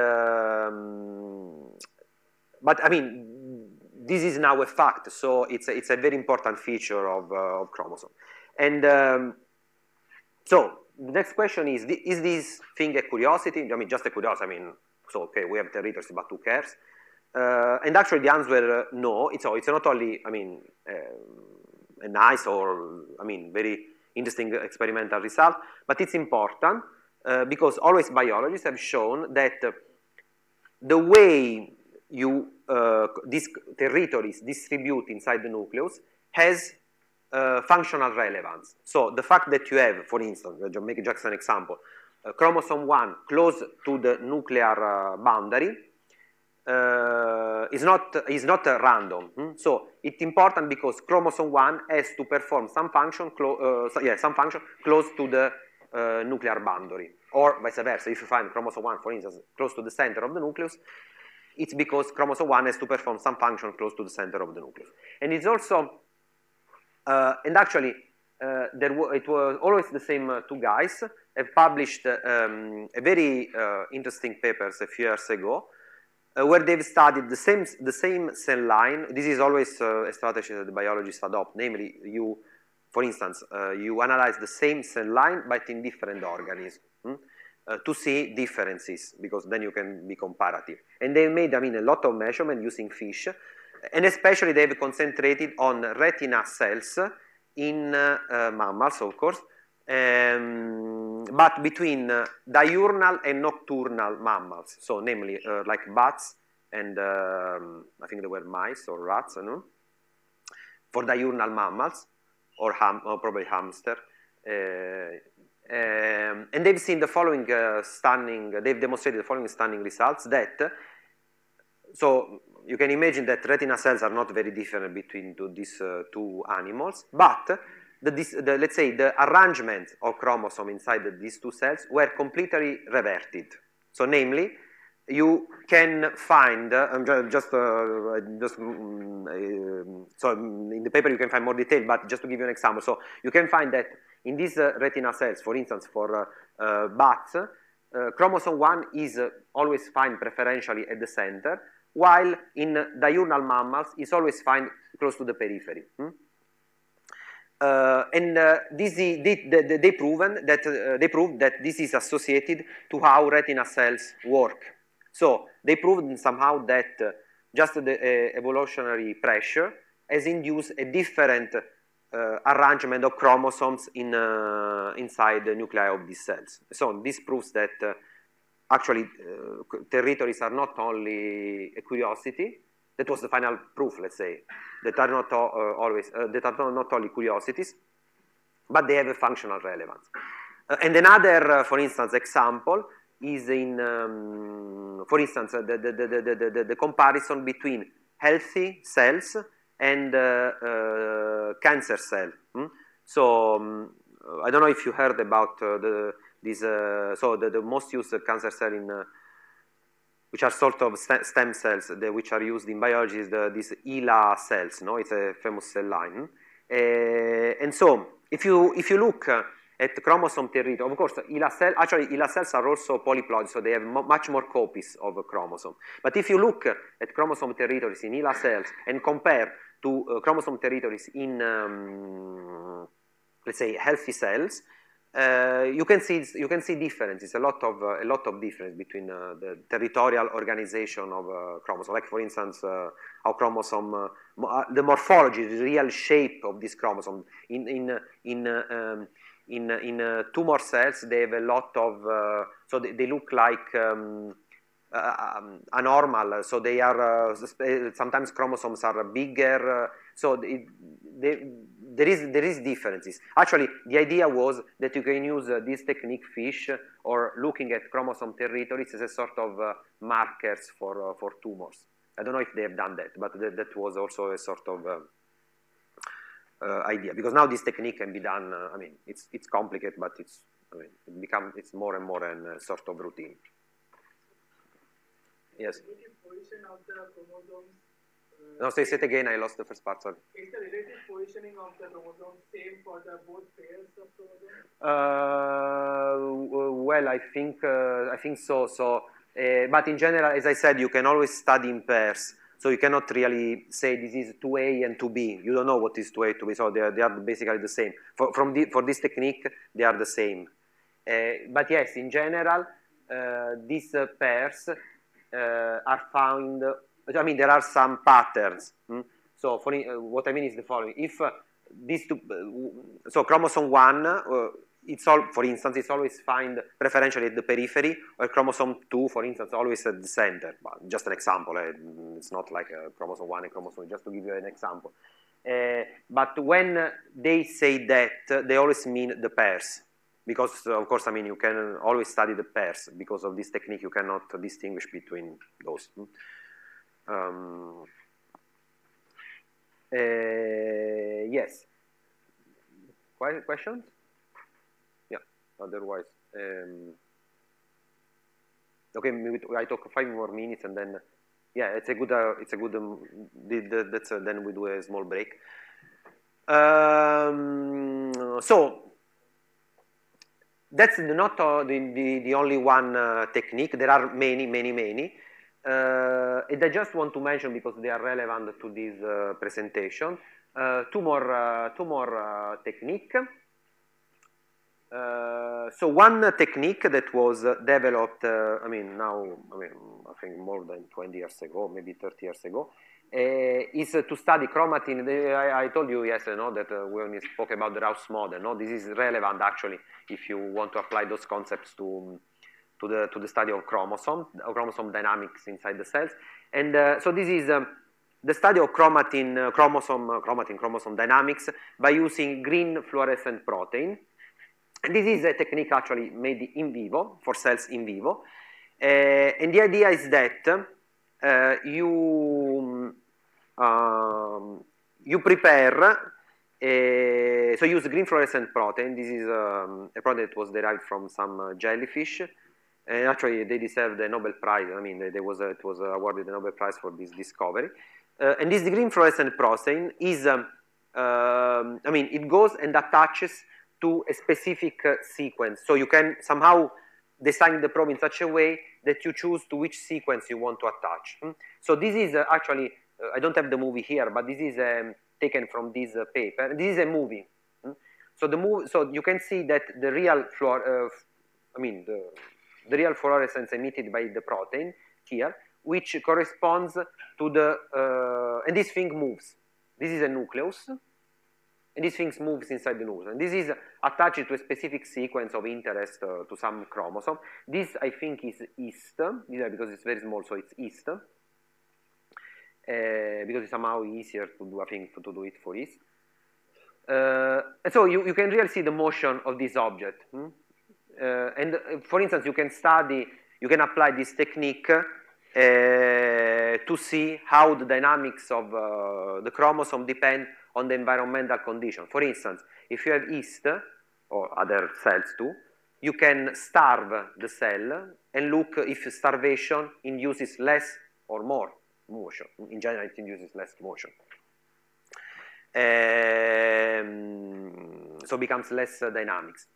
um, but I mean, this is now a fact. So it's a, it's a very important feature of, uh, of chromosome. And um, so the next question is: is this thing a curiosity? I mean, just a curiosity. I mean, so okay, we have territories, but who cares? Uh, and actually, the answer uh, no. It's it's not only I mean uh, a nice or I mean very interesting experimental result, but it's important uh, because always biologists have shown that uh, the way you uh, these territories distribute inside the nucleus has uh, functional relevance. So the fact that you have, for instance, I'll make just an example, uh, chromosome one close to the nuclear uh, boundary uh, is not is not uh, random. Hmm? So it's important because chromosome one has to perform some function, uh, so, yeah, some function close to the uh, nuclear boundary, or vice versa. If you find chromosome one, for instance, close to the center of the nucleus, it's because chromosome one has to perform some function close to the center of the nucleus. And it's also, uh, and actually, uh, there it was always the same uh, two guys have published um, a very uh, interesting papers a few years ago, uh, where they've studied the same the same cell line. This is always uh, a strategy that the biologists adopt, namely, you, for instance, uh, you analyze the same cell line but in different organisms. Hmm? Uh, to see differences, because then you can be comparative. And they made, I mean, a lot of measurement using fish, and especially they've concentrated on retina cells in uh, uh, mammals, of course, um, but between uh, diurnal and nocturnal mammals, so namely uh, like bats and um, I think they were mice or rats, you know, for diurnal mammals, or, ham or probably hamster. Uh, Um, and they've seen the following uh, stunning, they've demonstrated the following stunning results that, so you can imagine that retina cells are not very different between two, these uh, two animals, but the, the, let's say, the arrangement of chromosome inside the, these two cells were completely reverted. So, namely, you can find, uh, just, uh, just um, uh, so in the paper you can find more detail, but just to give you an example, so you can find that in these uh, retina cells, for instance, for uh, uh, bats, uh, chromosome one is uh, always found preferentially at the center, while in uh, diurnal mammals is always found close to the periphery. Hmm? Uh, and uh, this is, they, they, they proven that uh, they proved that this is associated to how retina cells work. So they proved somehow that uh, just the uh, evolutionary pressure has induced a different uh, arrangement of chromosomes in, uh, inside the nuclei of these cells. So this proves that uh, actually uh, territories are not only a curiosity. That was the final proof, let's say, that are not uh, always uh, that are not only curiosities, but they have a functional relevance. Uh, and another, uh, for instance, example is in, um, for instance, uh, the, the, the, the, the, the comparison between healthy cells and uh, uh, cancer cell. Hmm? So um, I don't know if you heard about uh, the this. Uh, so the, the most used cancer cell in uh, which are sort of stem cells, the, which are used in biology, is the, these E L A cells. No, it's a famous cell line. Uh, and so, if you if you look uh, at chromosome territory, of course, E L A cell, actually E L A cells are also polyploidy, so they have mo much more copies of a chromosome. But if you look at chromosome territories in E L A cells and compare to uh, chromosome territories in, um, let's say, healthy cells, Uh, you can see you can see differences, a lot of uh, a lot of difference between uh, the territorial organization of uh, chromosome. Like for instance, uh, how chromosome, uh, mo the morphology, the real shape of this chromosome. In in in uh, um, in in uh, tumor cells, they have a lot of uh, so they, they look like um, uh, um, anormal. So they are uh, sometimes chromosomes are bigger. Uh, so it, they, There is, there is differences. Actually, the idea was that you can use uh, this technique, FISH, or looking at chromosome territories as a sort of uh, markers for, uh, for tumors. I don't know if they have done that, but th that was also a sort of uh, uh, idea. Because now this technique can be done, uh, I mean, it's, it's complicated, but it's, I mean, it become, it's more and more a uh, sort of routine. Yes? Position of the chromosomes. No, say it again, I lost the first part, sorry. Is the relative positioning of the chromosomes same for the both pairs of chromosomes? Uh, well, I think, uh, I think so. So, uh, but in general, as I said, you can always study in pairs. So you cannot really say this is two A and two B. You don't know what is two A, two B. So they are, they are basically the same. For, from the, for this technique, they are the same. Uh, but yes, in general, uh, these uh, pairs uh, are found. I mean, there are some patterns. Hmm? So, for, uh, what I mean is the following: if uh, these two, uh, so chromosome one, uh, it's all, for instance, it's always found preferentially at the periphery, or chromosome two, for instance, always at the center. But just an example. Uh, it's not like a chromosome one and chromosome. Just to give you an example. Uh, but when they say that, uh, they always mean the pairs. Because, uh, of course, I mean, you can always study the pairs. Because of this technique, you cannot distinguish between those. Hmm? Um, uh, yes. Questions? Yeah. Otherwise, um, okay. Maybe I talk five more minutes, and then, yeah, it's a good. Uh, it's a good. Um, the, the, that's uh, then we do a small break. Um, so that's not uh, the, the the only one uh, technique. There are many, many, many. Uh, and I just want to mention, because they are relevant to this uh, presentation, uh, two more, uh, two more uh, technique. Uh, so one technique that was developed, uh, I mean, now, I mean, I think more than twenty years ago, maybe thirty years ago, uh, is to study chromatin. I, I told you yesterday, no, that uh, when we spoke about the Rous model, no, this is relevant actually if you want to apply those concepts to To the, to the study of chromosome, of chromosome dynamics inside the cells. And uh, so this is um, the study of chromatin, uh, chromosome, uh, chromatin, chromosome dynamics by using green fluorescent protein. And this is a technique actually made in vivo, for cells in vivo. Uh, and the idea is that uh, you, um, you prepare Uh, so use green fluorescent protein. This is um, a protein that was derived from some uh, jellyfish. And actually, they deserved the Nobel Prize. I mean, there was a, it was awarded the Nobel Prize for this discovery. Uh, and this green fluorescent protein is, um, um, I mean, it goes and attaches to a specific uh, sequence. So you can somehow design the probe in such a way that you choose to which sequence you want to attach. Hmm? So this is uh, actually, uh, I don't have the movie here, but this is um, taken from this uh, paper. This is a movie. Hmm? So the move, so you can see that the real fluor, uh, I mean, the, the real fluorescence emitted by the protein here, which corresponds to the, uh, and this thing moves. This is a nucleus, and this thing moves inside the nucleus. And this is attached to a specific sequence of interest uh, to some chromosome. This, I think, is yeast, because it's very small, so it's yeast, uh, because it's somehow easier to do, I think, to do it for yeast. Uh, and so you, you can really see the motion of this object. Hmm? Uh, and uh, for instance, you can study, you can apply this technique uh, to see how the dynamics of uh, the chromosome depend on the environmental condition. For instance, if you have yeast, or other cells too, you can starve the cell and look if starvation induces less or more motion. In general, it induces less motion. Um, so becomes less uh, dynamics.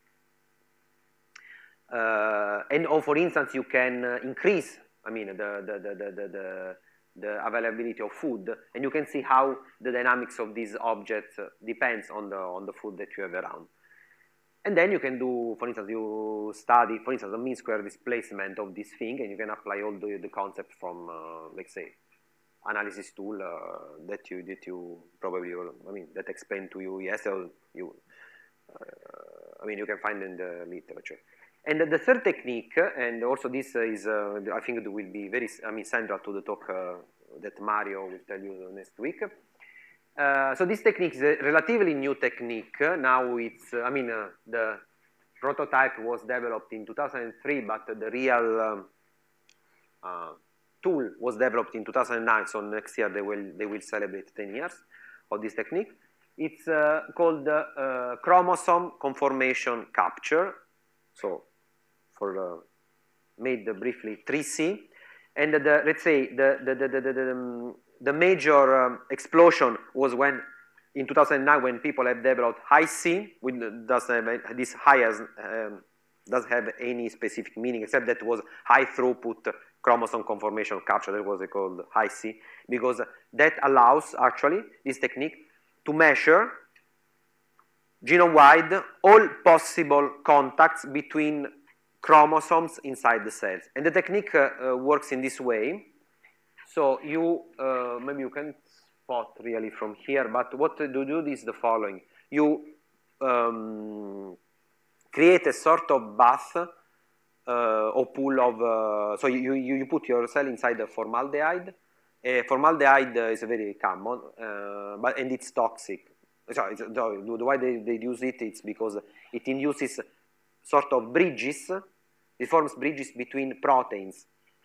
Uh, and or for instance, you can uh, increase, I mean, the, the, the, the, the, the availability of food, and you can see how the dynamics of these objects uh, depends on the, on the food that you have around. And then you can do, for instance, you study, for instance, the mean square displacement of this thing, and you can apply all the, the concept from, uh, let's say, analysis tool uh, that you that you probably, I mean, that explained to you yesterday. You, uh, I mean, you can find in the literature. And the third technique, and also this is, uh, I think, it will be very, I mean, central to the talk uh, that Mario will tell you next week. Uh, so this technique is a relatively new technique. Now it's, uh, I mean, uh, the prototype was developed in two thousand three, but the real um, uh, tool was developed in two thousand nine. So next year they will they will celebrate ten years of this technique. It's uh, called uh, uh, chromosome conformation capture. So for uh, made briefly three C, and the, let's say the the the the, the, the, the major um, explosion was when in two thousand nine, when people have developed Hi-C, which doesn't have this high as um, doesn't have any specific meaning except that it was high throughput chromosome conformation capture. That was called Hi-C, because that allows actually this technique to measure genome-wide all possible contacts between chromosomes inside the cells. And the technique uh, uh, works in this way. So you, uh, maybe you can spot really from here, but what to do is the following. You um, create a sort of bath uh, or pool of, uh, so you, you, you put your cell inside a formaldehyde. Uh, formaldehyde is very common, uh, but, and it's toxic. So, so the way they, they use it, it's because it induces sort of bridges, it forms bridges between proteins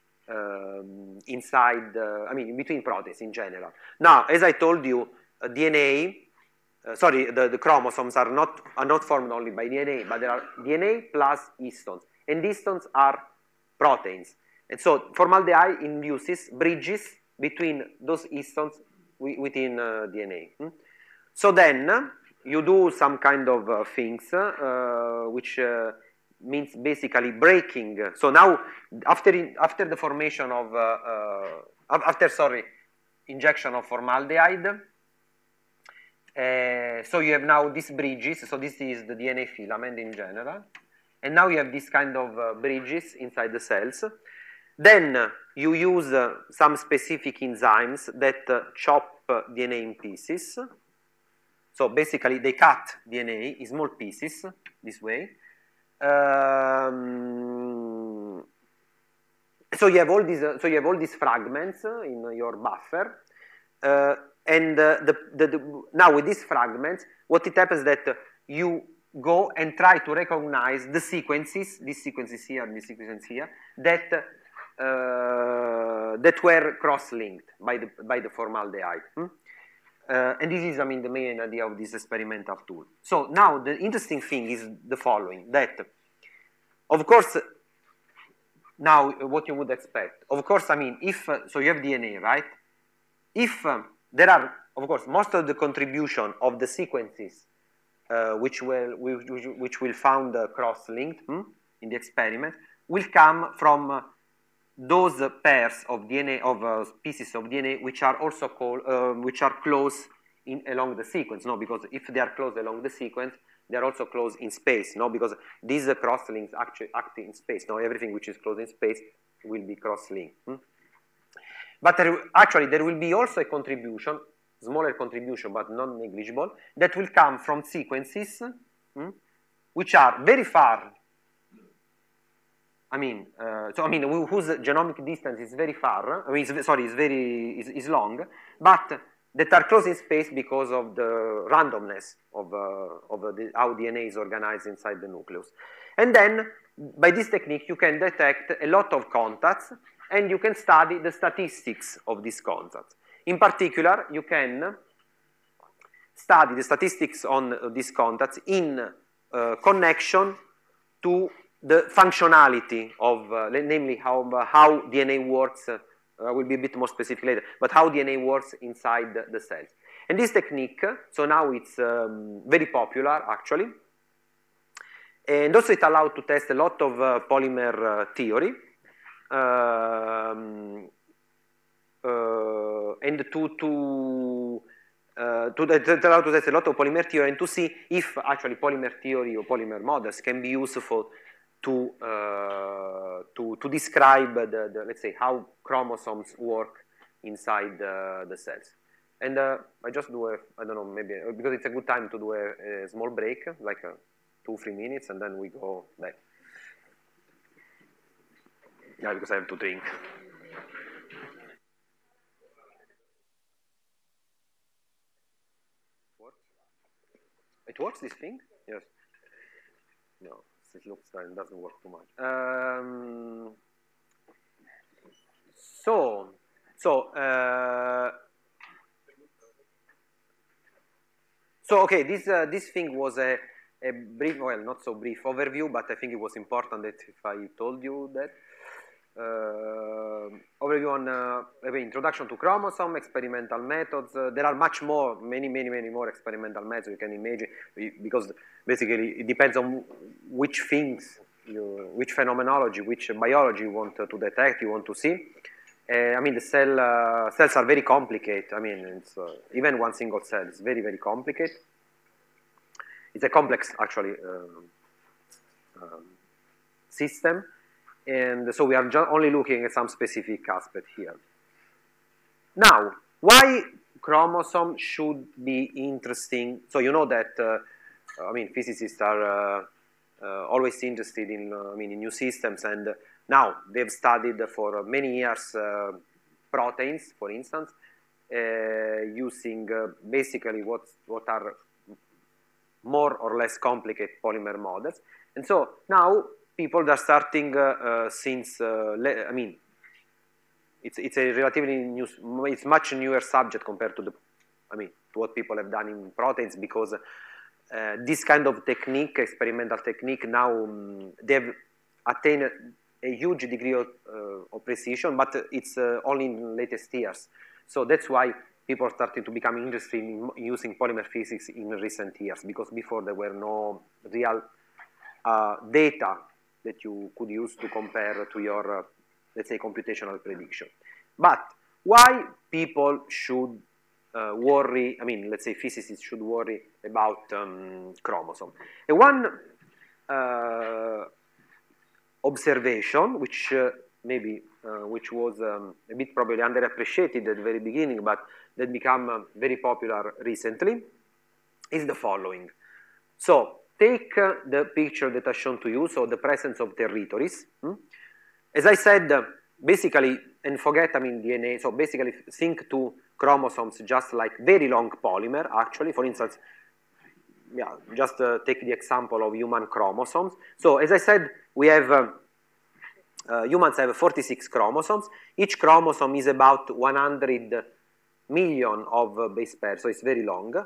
um, inside, uh, I mean, between proteins in general. Now, as I told you, uh, D N A, uh, sorry, the, the chromosomes are not, are not formed only by D N A, but there are D N A plus histones, and histones are proteins. And so formaldehyde induces bridges between those histones within uh, D N A. Hmm? So then you do some kind of uh, things uh, which uh, means basically breaking. So now after, in, after the formation of, uh, uh, after, sorry, injection of formaldehyde, uh, so you have now these bridges. So this is the D N A filament in general. And now you have this kind of uh, bridges inside the cells. Then uh, you use uh, some specific enzymes that uh, chop uh, D N A in pieces. So basically, they cut D N A in small pieces this way. Um, so you have all these. Uh, so you have all these fragments uh, in your buffer, uh, and uh, the, the, the, now with these fragments, what it happens is that uh, you go and try to recognize the sequences, these sequences here, and these sequences here, that uh, that were cross-linked by the by the formaldehyde. Hmm? Uh, and this is, I mean, the main idea of this experimental tool. So now the interesting thing is the following, that, of course, now what you would expect. Of course, I mean, if, uh, so you have D N A, right? If um, there are, of course, most of the contribution of the sequences uh, which will, which, which will found uh, cross-linked hmm, in the experiment will come from uh, those uh, pairs of D N A, of uh, pieces of D N A, which are also called, uh, which are close in, along the sequence, no? Because if they are close along the sequence, they are also close in space, no? Because these uh, cross-links actually act in space, no? Everything which is close in space will be cross-linked. Hmm? But there, actually, there will be also a contribution, smaller contribution, but not negligible, that will come from sequences hmm, which are very far. I mean, uh, so I mean, whose genomic distance is very far. I mean, it's, sorry, is very is, is long, but that are close in space because of the randomness of uh, of uh, the, how D N A is organized inside the nucleus. And then, by this technique, you can detect a lot of contacts, and you can study the statistics of these contacts. In particular, you can study the statistics on uh, these contacts in uh, connection to the functionality of, uh, namely how, uh, how D N A works, uh, I will be a bit more specific later, but how D N A works inside the, the cells. And this technique, so now it's um, very popular actually, and also it allowed to test a lot of uh, polymer uh, theory, um, uh, and to, to Uh, to, to allow to test a lot of polymer theory and to see if actually polymer theory or polymer models can be useful to, uh, to, to describe the, the, let's say, how chromosomes work inside the, the cells. And uh, I just do a, I don't know, maybe, because it's a good time to do a, a small break, like a two, three minutes, and then we go back. Yeah, because I have to drink. It works, this thing? Yes. No, it looks like it doesn't work too much. Um, so, so, uh, so okay, this uh, this thing was a, a brief, well, not so brief overview, but I think it was important that if I told you that. Uh, overview on uh, introduction to chromosome, experimental methods. Uh, there are much more, many, many, many more experimental methods you can imagine, because basically it depends on which things, you, which phenomenology, which biology you want to detect, you want to see. Uh, I mean, the cell, uh, cells are very complicated. I mean, it's, uh, even one single cell is very, very complicated. It's a complex, actually, uh, um, system. And so we are just only looking at some specific aspect here. Now, why chromosome should be interesting? So you know that, uh, I mean, physicists are uh, uh, always interested in, uh, I mean, in new systems, and now they've studied for many years uh, proteins, for instance, uh, using uh, basically what what are more or less complicated polymer models, and so now people are starting uh, uh, since, uh, I mean, it's, it's a relatively new, it's much newer subject compared to the, I mean, to what people have done in proteins, because uh, this kind of technique, experimental technique, now um, they've attained a huge degree of, uh, of precision, but it's uh, only in the latest years. So that's why people are starting to become interested in using polymer physics in recent years, because before there were no real uh, data that you could use to compare to your, uh, let's say, computational prediction. But why people should uh, worry, I mean, let's say physicists should worry about um, chromosome? And one uh, observation, which uh, maybe, uh, which was um, a bit probably underappreciated at the very beginning, but that become uh, very popular recently, is the following. So, take uh, the picture that I've shown to you, so the presence of territories. Hmm? As I said, uh, basically, and forget, I mean, D N A, so basically think to chromosomes just like very long polymer, actually. For instance, yeah, just uh, take the example of human chromosomes. So, as I said, we have, uh, uh, humans have forty-six chromosomes. Each chromosome is about one hundred million of uh, base pairs, so it's very long.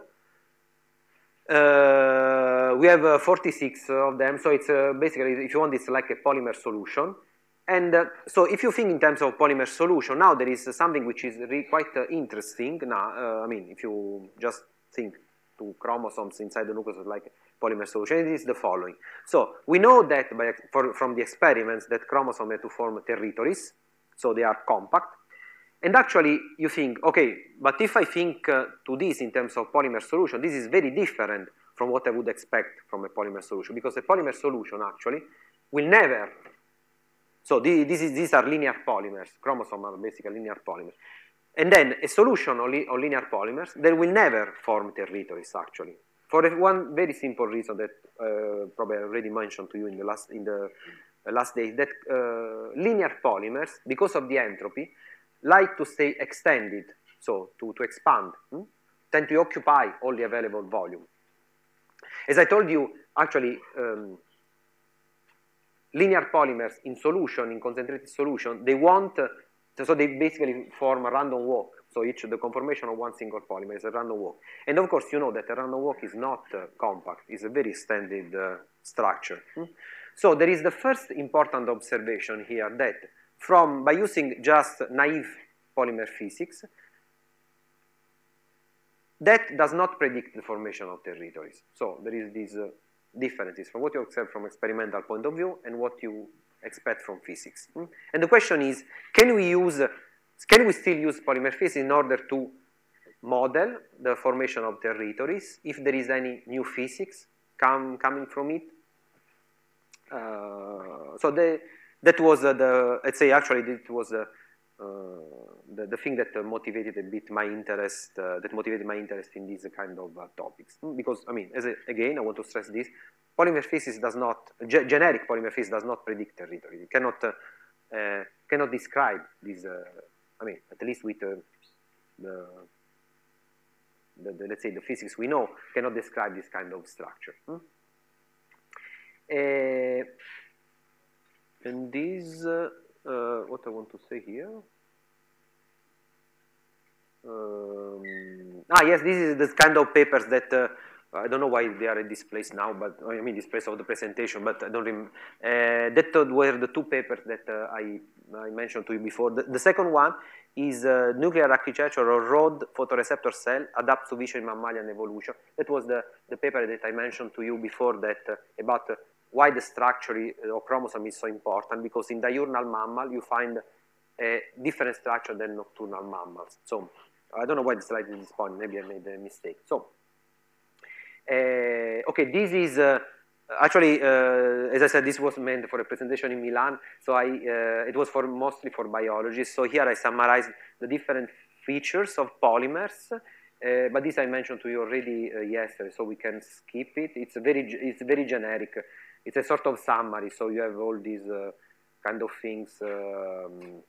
Uh, we have uh, forty-six of them, so it's uh, basically, if you want, it's like a polymer solution. And uh, so if you think in terms of polymer solution, now there is uh, something which is really quite uh, interesting. Now, uh, I mean, if you just think to chromosomes inside the nucleus like polymer solution, it is the following. So we know that by, for, from the experiments that chromosomes have to form territories, so they are compact. And actually, you think, okay, but if I think uh, to this in terms of polymer solution, this is very different from what I would expect from a polymer solution, because a polymer solution actually will never, so this, this is, these are linear polymers, chromosomes are basically linear polymers. And then a solution of, li of linear polymers, they will never form territories actually, for one very simple reason that uh, probably I already mentioned to you in the last, in the uh, last days, that uh, linear polymers, because of the entropy, like to stay extended, so to, to expand, hmm? tend to occupy all the available volume. As I told you, actually, um, linear polymers in solution, in concentrated solution, they want, uh, so they basically form a random walk. So each, the conformation of one single polymer is a random walk. And of course, you know that a random walk is not uh, compact, it's a very extended uh, structure. Hmm? So there is the first important observation here that from, by using just naive polymer physics, that does not predict the formation of territories. So there is these uh, differences from what you observe from experimental point of view and what you expect from physics. Hmm? And the question is, can we use, uh, can we still use polymer physics in order to model the formation of territories if there is any new physics come, coming from it? Uh, so the, that was uh, the, let's say actually it was uh, uh, the, the thing that uh, motivated a bit my interest, uh, that motivated my interest in these kind of uh, topics. Because, I mean, as a, again, I want to stress this, polymer physics does not, ge generic polymer physics does not predict territory. It cannot, uh, uh, cannot describe this, uh, I mean, at least with uh, the, the, the, let's say, the physics we know, cannot describe this kind of structure. Hmm? Uh, and this, uh, uh, what I want to say here. Um, ah, yes, this is the kind of papers that, uh, I don't know why they are in this place now, but I mean this place of the presentation, but I don't remember. Uh, that were the two papers that uh, I, I mentioned to you before. The, the second one is uh, Nuclear Architecture of Rod Photoreceptor Cell Adapts to Vision in Mammalian Evolution. That was the, the paper that I mentioned to you before that uh, about uh, why the structure of chromosome is so important, because in diurnal mammal you find a different structure than nocturnal mammals. So I don't know why the slide is this point, maybe I made a mistake. So, uh, okay, this is, uh, actually, uh, as I said, this was meant for a presentation in Milan, so I, uh, it was for mostly for biologists. So here I summarized the different features of polymers, uh, but this I mentioned to you already uh, yesterday, so we can skip it. It's very, it's very generic. It's a sort of summary, so you have all these uh, kind of things. Um,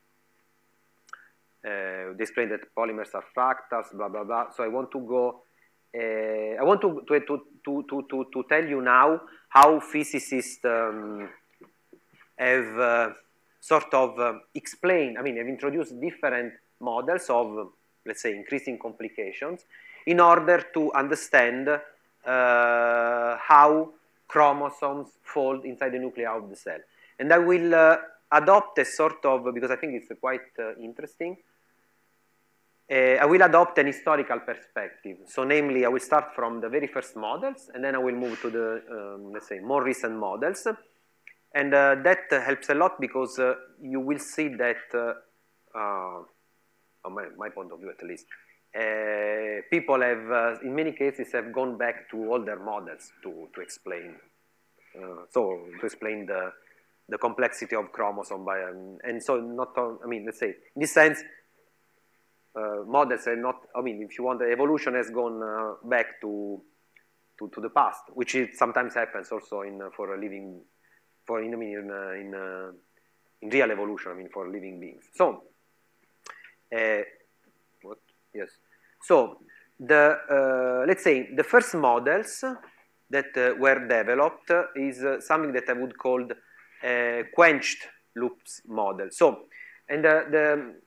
uh, they explain that polymers are fractals, blah blah blah. So I want to go. Uh, I want to to, to to to to tell you now how physicists um, have uh, sort of uh, explained. I mean, have introduced different models of, let's say, increasing complications in order to understand uh, how chromosomes fold inside the nuclei of the cell. And I will uh, adopt a sort of, because I think it's uh, quite uh, interesting, uh, I will adopt an historical perspective. So namely, I will start from the very first models, and then I will move to the, um, let's say, more recent models. And uh, that uh, helps a lot because uh, you will see that, uh, uh, from my, my point of view at least, Uh, people have, uh, in many cases, have gone back to older models to, to explain, uh, so to explain the, the complexity of chromosome. By, um, and so not, on, I mean, let's say, in this sense, uh, models are not, I mean, if you want, the evolution has gone uh, back to, to, to the past, which it sometimes happens also in, uh, for a living, for, in, I mean, in, uh, in, uh, in real evolution, I mean, for living beings. So, uh, yes. So, the, uh, let's say the first models that uh, were developed is uh, something that I would call uh, quenched loops model. So, and uh, the,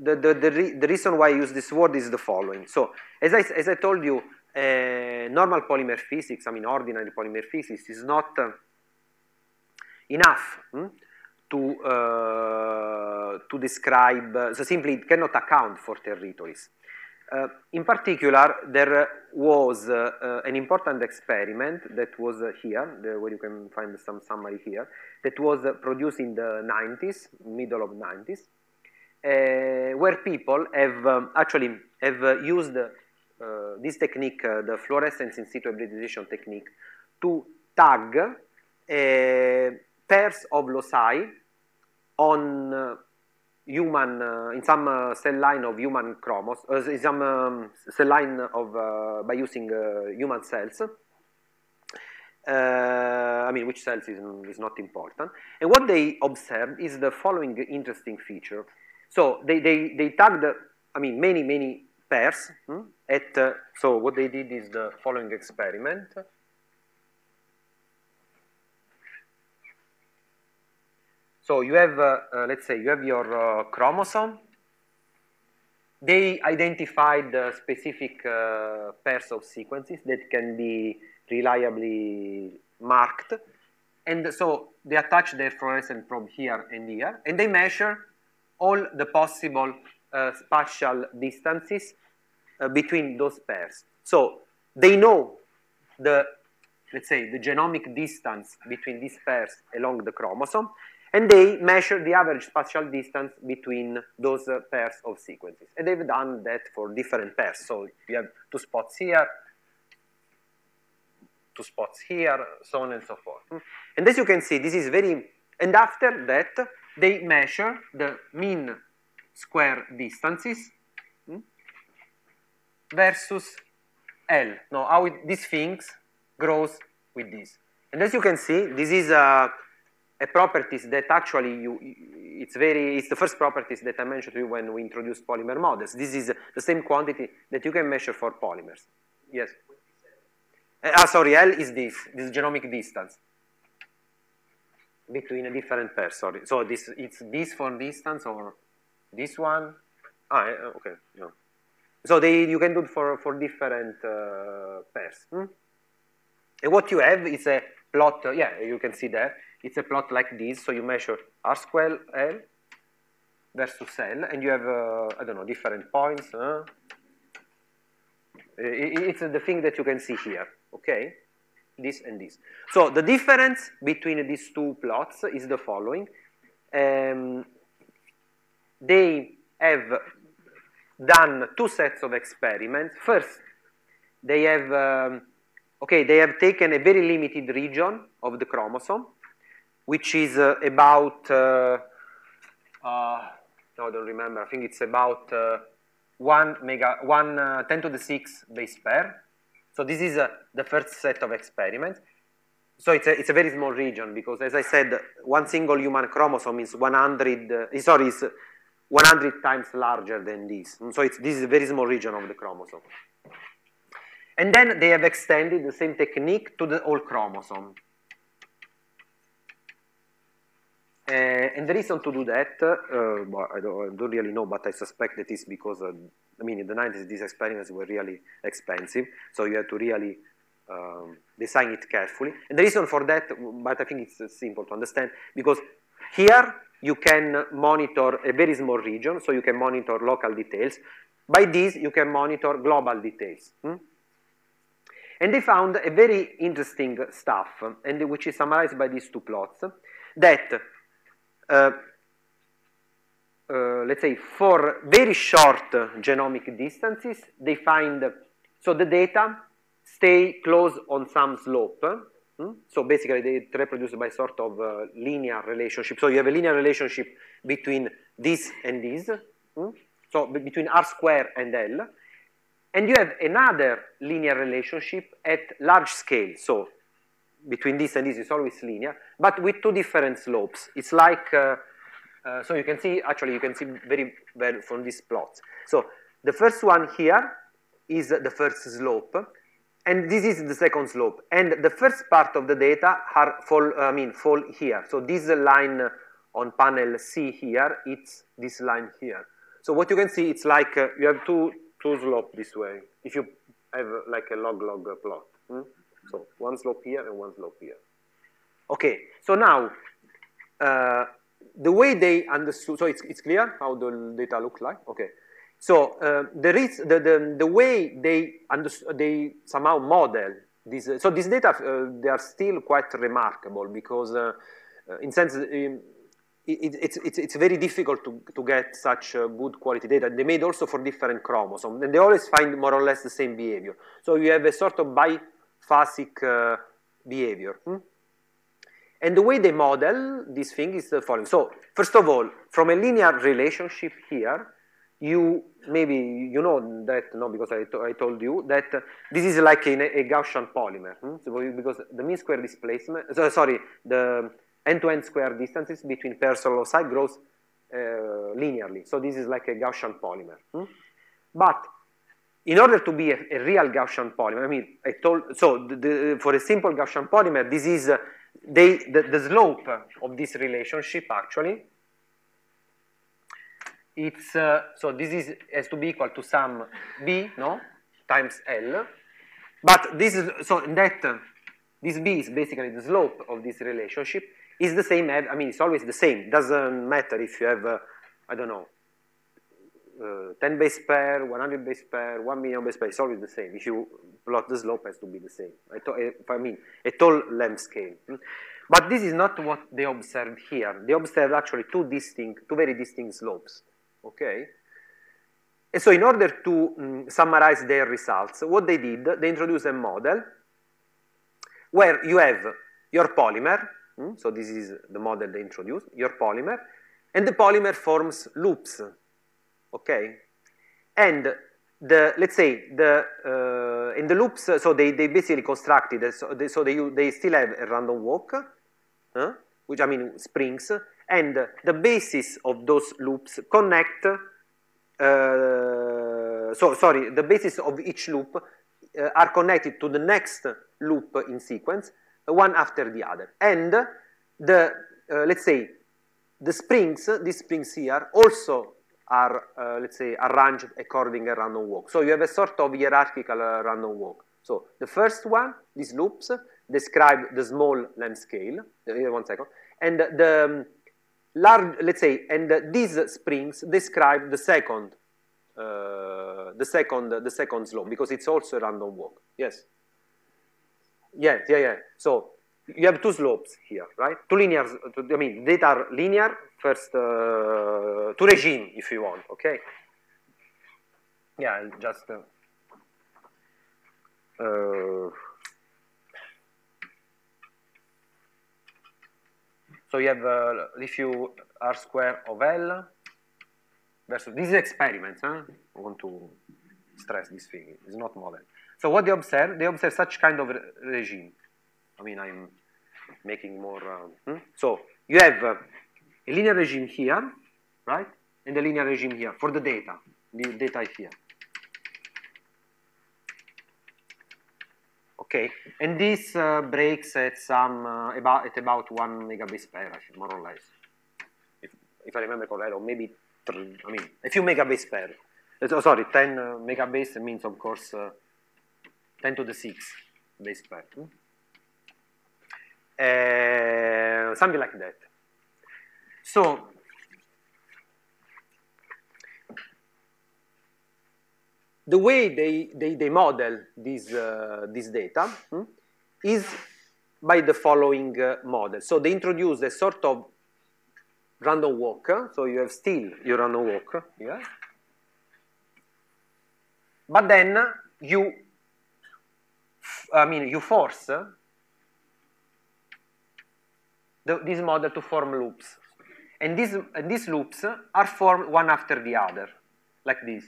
the, the, the, re the reason why I use this word is the following. So, as I, as I told you, uh, normal polymer physics, I mean ordinary polymer physics, is not uh, enough hmm, to, uh, to describe, uh, so simply it cannot account for territories. Uh, in particular, there was uh, uh, an important experiment that was uh, here, the, where you can find some summary here, that was uh, produced in the nineties, middle of nineties, uh, where people have um, actually have uh, used uh, this technique, uh, the fluorescence in situ hybridization technique, to tag uh, pairs of loci on uh, human, uh, in some uh, cell line of human chromosomes, uh, in some um, cell line of, uh, by using uh, human cells. Uh, I mean, which cells is, is not important. And what they observed is the following interesting feature. So they, they, they tagged, I mean, many, many pairs hmm, at, uh, so what they did is the following experiment. So you have, uh, uh, let's say, you have your uh, chromosome. They identified uh, specific uh, pairs of sequences that can be reliably marked. And so they attach their fluorescent probe here and here, and they measure all the possible uh, spatial distances uh, between those pairs. So they know the, let's say, the genomic distance between these pairs along the chromosome, and they measure the average spatial distance between those uh, pairs of sequences. And they've done that for different pairs. So you have two spots here, two spots here, so on and so forth. And as you can see, this is very, and after that, they measure the mean square distances hmm, versus L. Now, how it, these things grows with this. And as you can see, this is a, a properties that actually you, it's very, it's the first properties that I mentioned to you when we introduced polymer models. This is the same quantity that you can measure for polymers. Yes? Uh, ah, sorry, L is this, this genomic distance between a different pairs, sorry. So this, it's this for distance or this one. Ah, okay, yeah. So they, you can do it for, for different uh, pairs. Hmm? And what you have is a plot, uh, yeah, you can see there. It's a plot like this, so you measure R square L versus L, and you have, uh, I don't know, different points. Huh? It's the thing that you can see here, okay? This and this. So the difference between these two plots is the following. Um, they have done two sets of experiments. First, they have, um, okay, they have taken a very limited region of the chromosome, which is uh, about, uh, uh, no, I don't remember, I think it's about uh, one mega, one uh, ten to the six base pair. So this is uh, the first set of experiments. So it's a, it's a very small region because, as I said, one single human chromosome is one hundred, uh, sorry, is one hundred times larger than this. And so it's, this is a very small region of the chromosome. And then they have extended the same technique to the whole chromosome. Uh, and the reason to do that, uh, well, I, don't, I don't really know, but I suspect that is because, uh, I mean, in the nineties, these experiments were really expensive, so you had to really um, design it carefully. And the reason for that, but I think it's simple to understand, because here you can monitor a very small region, so you can monitor local details. By this, you can monitor global details. Hmm? And they found a very interesting stuff, and which is summarized by these two plots, that Uh, uh, let's say for very short uh, genomic distances, they find, uh, so the data stay close on some slope. Hmm? So basically they reproduce by sort of uh, linear relationship. So you have a linear relationship between this and this, hmm? So between R square and L. And you have another linear relationship at large scale. So between this and this is always linear, but with two different slopes. It's like, uh, uh, so you can see, actually you can see very well from these plots. So the first one here is the first slope, and this is the second slope. And the first part of the data are fall, I mean, fall here. So this line on panel C here, it's this line here. So what you can see, it's like uh, you have two, two slopes this way, if you have uh, like a log-log uh, plot. Hmm? So one slope here and one slope here. Okay, so now, uh, the way they understood, so it's, it's clear how the data look like? Okay. So uh, there is the, the, the way they, understood, they somehow model this, uh, so these data, uh, they are still quite remarkable because uh, uh, in sense, um, it, it's, it's, it's very difficult to, to get such uh, good quality data. They made also for different chromosomes, and they always find more or less the same behavior. So you have a sort of biphasic uh, behavior. Hmm? And the way they model this thing is the following. So first of all, from a linear relationship here, you maybe you know that, no, because I, to, I told you that uh, this is like a, a Gaussian polymer. Hmm? So because the mean square displacement, so, sorry, the end-to-end square distances between pairs of loci grows uh, linearly. So this is like a Gaussian polymer. Hmm? But in order to be a, a real Gaussian polymer, I mean, I told, so the, the, for a simple Gaussian polymer, this is uh, they, the, the slope of this relationship actually, it's, uh, so this is has to be equal to some B, no, times L, but this is, so in that, uh, this B is basically the slope of this relationship, is the same, I mean, it's always the same, doesn't matter if you have, uh, I don't know, uh, ten base pair, one hundred base pair, one million base pair, it's always the same. If you plot the slope, it has to be the same. I, I mean, a tall length scale. But this is not what they observed here. They observed actually two distinct, two very distinct slopes, okay? And so in order to um, summarize their results, what they did, they introduced a model where you have your polymer, hmm? So this is the model they introduced, your polymer, and the polymer forms loops, okay? And the, let's say, the, uh, in the loops, uh, so they, they basically constructed, uh, so, they, so they, they still have a random walk, uh, which I mean springs, and the basis of those loops connect, uh, so sorry, the basis of each loop uh, are connected to the next loop in sequence, one after the other. And the, uh, let's say, the springs, these springs here, also are, uh, let's say, arranged according to a random walk. So you have a sort of hierarchical uh, random walk. So the first one, these loops, describe the small length scale. Uh, one second. And the um, large, let's say, and uh, these springs describe the second, uh, the second, the second slope, because it's also a random walk. Yes. Yeah, yeah, yeah. So you have two slopes here, right? Two linear, I mean, data are linear, first, uh, two regime, if you want, okay? Yeah, I'll just, uh, uh, so you have, uh, if you R square of L versus, this is experiments, huh? I want to stress this thing, it's not model. So what they observe, they observe such kind of re regime. I mean, I'm making more, uh, hmm? So you have uh, a linear regime here, right? And a linear regime here for the data. The data is here. Okay, and this uh, breaks at some uh, about at about one megabase pair, more or less, if, if I remember correctly, or maybe three. I mean, a few megabase pair. Uh, sorry, ten uh, megabase means, of course, uh, ten to the six base pair. Hmm? Uh, something like that. So the way they, they, they model this, uh, this data hmm, is by the following uh, model. So they introduce a sort of random walk. So you have still your random walk here. But then you, I mean, you force the, this model to form loops. And these, and these loops are formed one after the other, like this.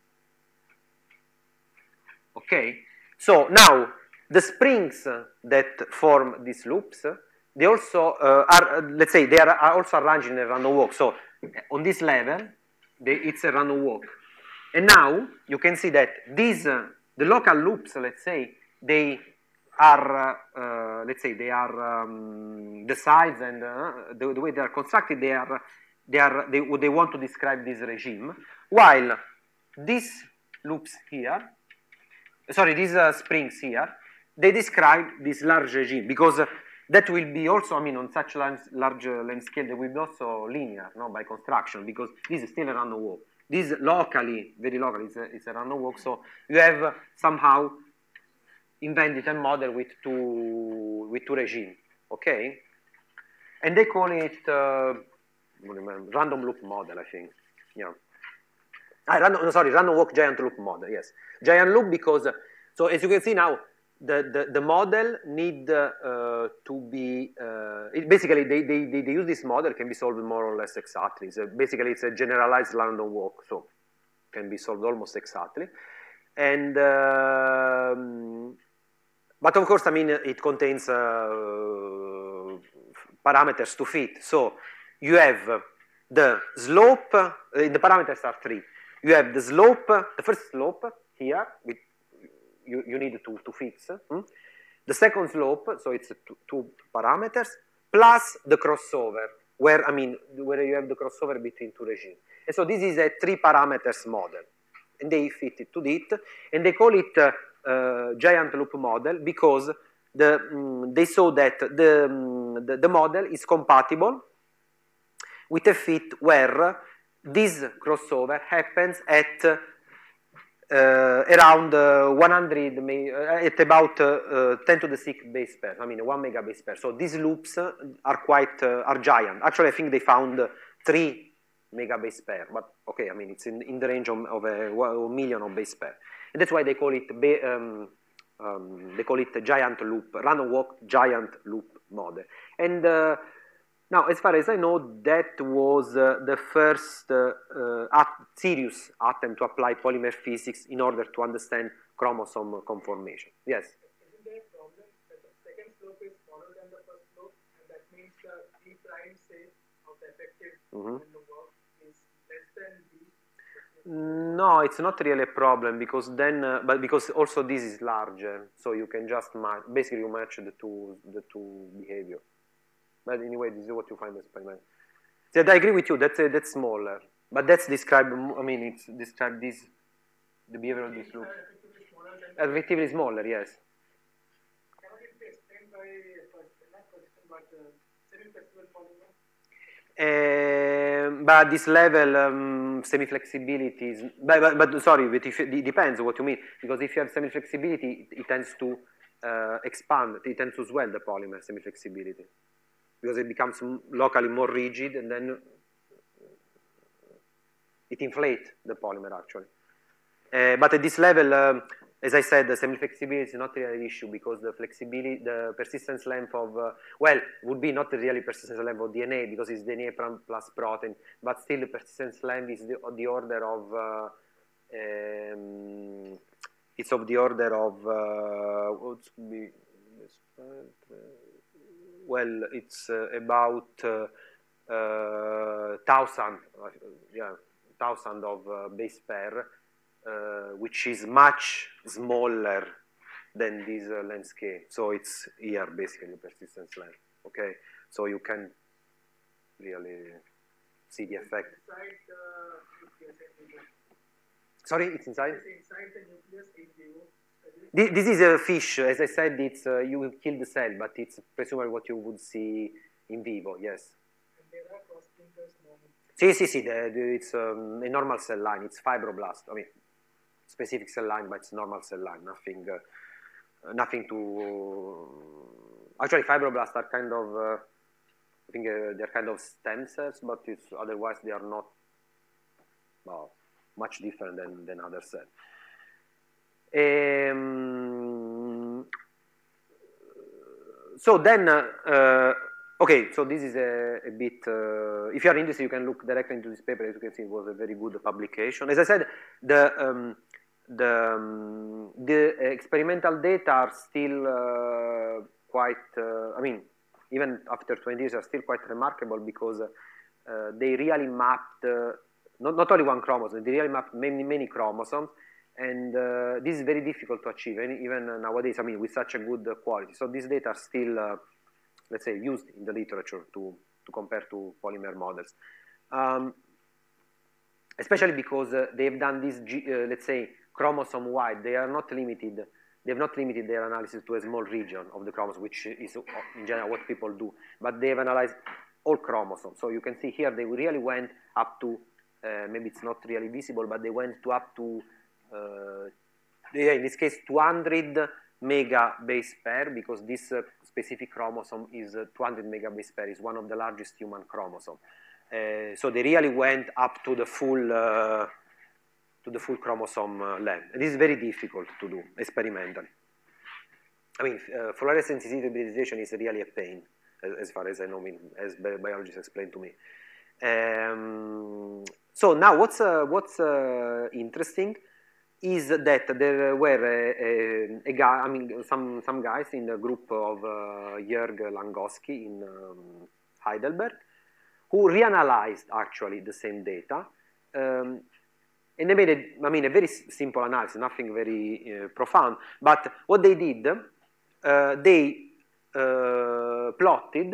Okay? So now, the springs that form these loops, they also uh, are, let's say, they are also arranged in a random walk. So on this level, they, it's a random walk. And now, you can see that these, uh, the local loops, let's say, they are, uh, let's say, they are, um, the size and uh, the, the way they are constructed, they are, they, are, they, they want to describe this regime, while these loops here, sorry, these uh, springs here, they describe this large regime, because uh, that will be also, I mean, on such large, large uh, length scale, they will be also linear, no, by construction, because this is still a random walk. This locally, very locally, it's a, it's a random walk, so you have uh, somehow invented a model with two, with two regimes, okay? And they call it, uh, remember, random loop model, I think, yeah. Ah, random, no, sorry, random walk giant loop model, yes. Giant loop because, uh, so as you can see now, the, the, the model need uh, to be, uh, it basically they, they, they, they use this model, can be solved more or less exactly. So basically it's a generalized random walk, so can be solved almost exactly. And, um, but of course, I mean, it contains uh, parameters to fit. So you have the slope, uh, the parameters are three. You have the slope, the first slope here, with you, you need to, to fix. Hmm? The second slope, so it's two, two parameters, plus the crossover, where, I mean, where you have the crossover between two regimes. And so this is a three parameters model. And they fit it to it, and they call it uh, uh, giant loop model because the, um, they saw that the, um, the, the model is compatible with a fit where this crossover happens at uh, around uh, one hundred, uh, at about uh, uh, ten to the six base pair, I mean one mega base pair. So these loops are quite, uh, are giant. Actually, I think they found three mega base pair, but okay, I mean, it's in, in the range of, of a, a million of base pair. And that's why they call it, um, um, they call it a giant loop, random walk giant loop model. And uh, now, as far as I know, that was uh, the first uh, uh, at serious attempt to apply polymer physics in order to understand chromosome conformation. Yes? Isn't there a problem that the second slope is smaller than the first slope, and that means the B prime say of the effective Mm-hmm. in the work is less than B? No, it's not really a problem because then, uh, but because also this is larger, so you can just match, basically you match the two, the two behavior. But anyway, this is what you find in experiment. So I agree with you, that's, uh, that's smaller. But that's described, I mean, it's described this, the behavior of this loop. Effectively smaller than the Effectively smaller, yes. Cannot it be explained by, not question, but uh, semi-flexible polymer? Uh, but this level, um, semi-flexibility is, but, but, but sorry, but if, it depends what you mean, because if you have semi-flexibility, it, it tends to uh, expand, it tends to swell the polymer semi-flexibility, because it becomes locally more rigid, and then it inflates the polymer, actually. Uh, but at this level, um, as I said, the semi-flexibility is not really an issue because the flexibility, the persistence length of, uh, well, would be not really persistence length of D N A because it's D N A plus protein, but still the persistence length is the, of the order of, uh, um, it's of the order of, uh, what would be, well, it's uh, about uh, uh, thousand, uh, yeah, thousand of uh, base pair. Uh, which is much smaller than this uh, length scale. So it's here basically persistence length. Okay, so you can really see the effect. Inside the nucleus. Sorry, it's inside. It's inside the nucleus in vivo. This, this is a fish. As I said, it's uh, you will kill the cell, but it's presumably what you would see in vivo. Yes. And there are cross linkers normal. Sì, sì, sì. The, the, it's um, a normal cell line. It's fibroblast. I mean. Specific cell line, but it's normal cell line, nothing, uh, nothing to. Uh, actually, fibroblasts are kind of, uh, I think uh, they're kind of stem cells, but it's otherwise they are not, well, much different than than other cells. Um, so then, uh, uh, okay, so this is a, a bit. Uh, if you are interested, you can look directly into this paper. As you can see, it was a very good publication. As I said, the um, The, um, the experimental data are still uh, quite, uh, I mean, even after twenty years are still quite remarkable because uh, they really mapped, uh, not, not only one chromosome, they really mapped many, many chromosomes, and uh, this is very difficult to achieve, even nowadays, I mean, with such a good quality. So these data are still, uh, let's say, used in the literature to, to compare to polymer models. um, especially because uh, they've done this, uh, let's say, chromosome-wide. They are not limited. They have not limited their analysis to a small region of the chromosome, which is in general what people do. But they have analyzed all chromosomes. So you can see here they really went up to, uh, maybe it's not really visible, but they went to up to, uh, yeah, in this case, two hundred mega base pair, because this uh, specific chromosome is uh, two hundred mega base pair, is one of the largest human chromosomes. Uh, so they really went up to the full, uh, to the full chromosome uh, length. And this is very difficult to do experimentally. I mean, uh, fluorescence hybridization is really a pain, as, as far as I know, as biologists explained to me. Um, so now what's, uh, what's uh, interesting is that there were a, a, a guy, I mean, some, some guys in the group of uh, Jörg Langowski in um, Heidelberg, who reanalyzed actually the same data. Um, and they made, a, I mean, a very simple analysis, nothing very uh, profound. But what they did, uh, they uh, plotted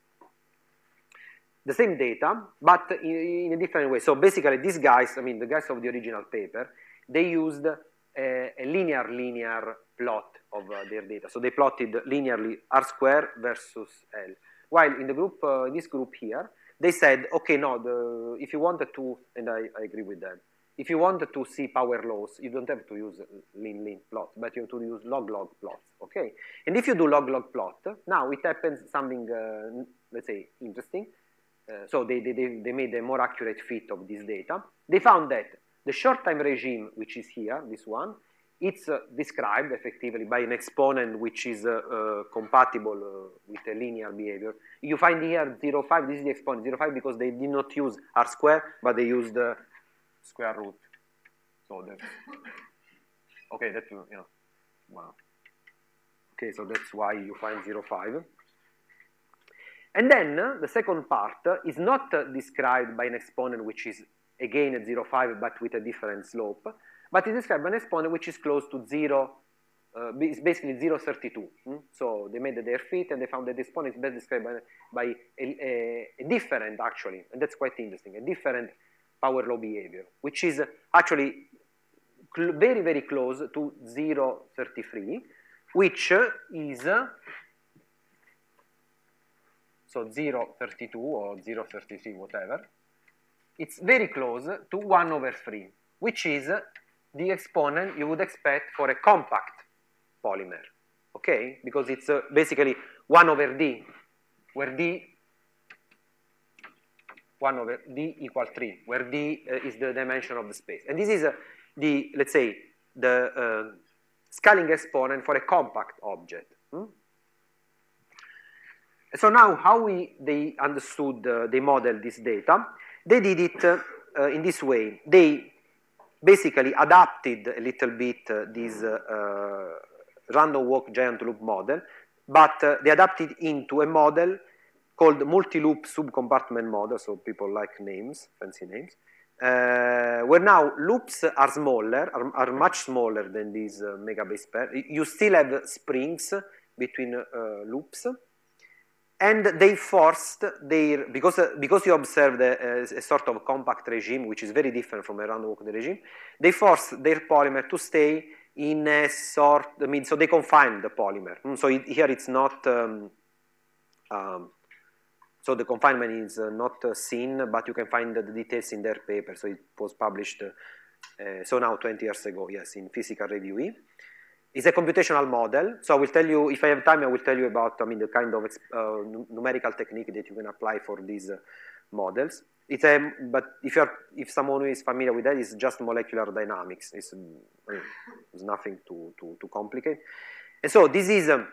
the same data, but in, in a different way. So basically, these guys, I mean, the guys of the original paper, they used a, a linear linear plot of uh, their data. So they plotted linearly R squared versus L. While in the group, uh, this group here, they said, okay, no, the, if you wanted to, and I, I agree with that, if you wanted to see power laws, you don't have to use lean-lean plots, but you have to use log-log plots, okay? And if you do log-log plot, now it happens something, uh, let's say, interesting. Uh, so they, they, they made a more accurate fit of this data. They found that the short time regime, which is here, this one, it's uh, described effectively by an exponent which is uh, uh, compatible uh, with a linear behavior. You find here zero point five, this is the exponent zero point five because they did not use R squared, but they used the square root. So that's, okay, that's, you know, wow. Okay, so that's why you find zero point five. And then uh, the second part uh, is not uh, described by an exponent which is again at zero point five but with a different slope, but it's described by an exponent which is close to zero, uh, it's basically zero point three two. Hmm? So they made their fit and they found that the exponent is best described by, by a, a, a different, actually, and that's quite interesting, a different power law behavior, which is actually very, very close to zero point three three, which is, uh, so zero point three two or zero point three three, whatever, it's very close to one over three, which is the exponent you would expect for a compact polymer, okay? Because it's uh, basically one over d, where d, one over d equals three, where d uh, is the dimension of the space. And this is uh, the, let's say, the uh, scaling exponent for a compact object. Hmm? So now how we, they understood, uh, they modeled this data, they did it uh, uh, in this way. They basically adapted a little bit uh, this uh, uh, random walk giant loop model, but uh, they adapted into a model called multi-loop subcompartment model, so people like names, fancy names, uh, where now loops are smaller, are, are much smaller than these uh, mega base pair. You still have springs between uh, loops, and they forced their, because, uh, because you observed a, a sort of compact regime, which is very different from a random walk regime, they forced their polymer to stay in a sort, I mean, so they confined the polymer. So it, here it's not, um, um, so the confinement is uh, not uh, seen, but you can find the details in their paper. So it was published, uh, so now twenty years ago, yes, in Physical Review. It's a computational model. So I will tell you, if I have time, I will tell you about, I mean, the kind of uh, numerical technique that you can apply for these uh, models. It's a, but if you're, if someone who is familiar with that, it's just molecular dynamics. It's, I mean, it's nothing too, too, too complicated. And so this is, um,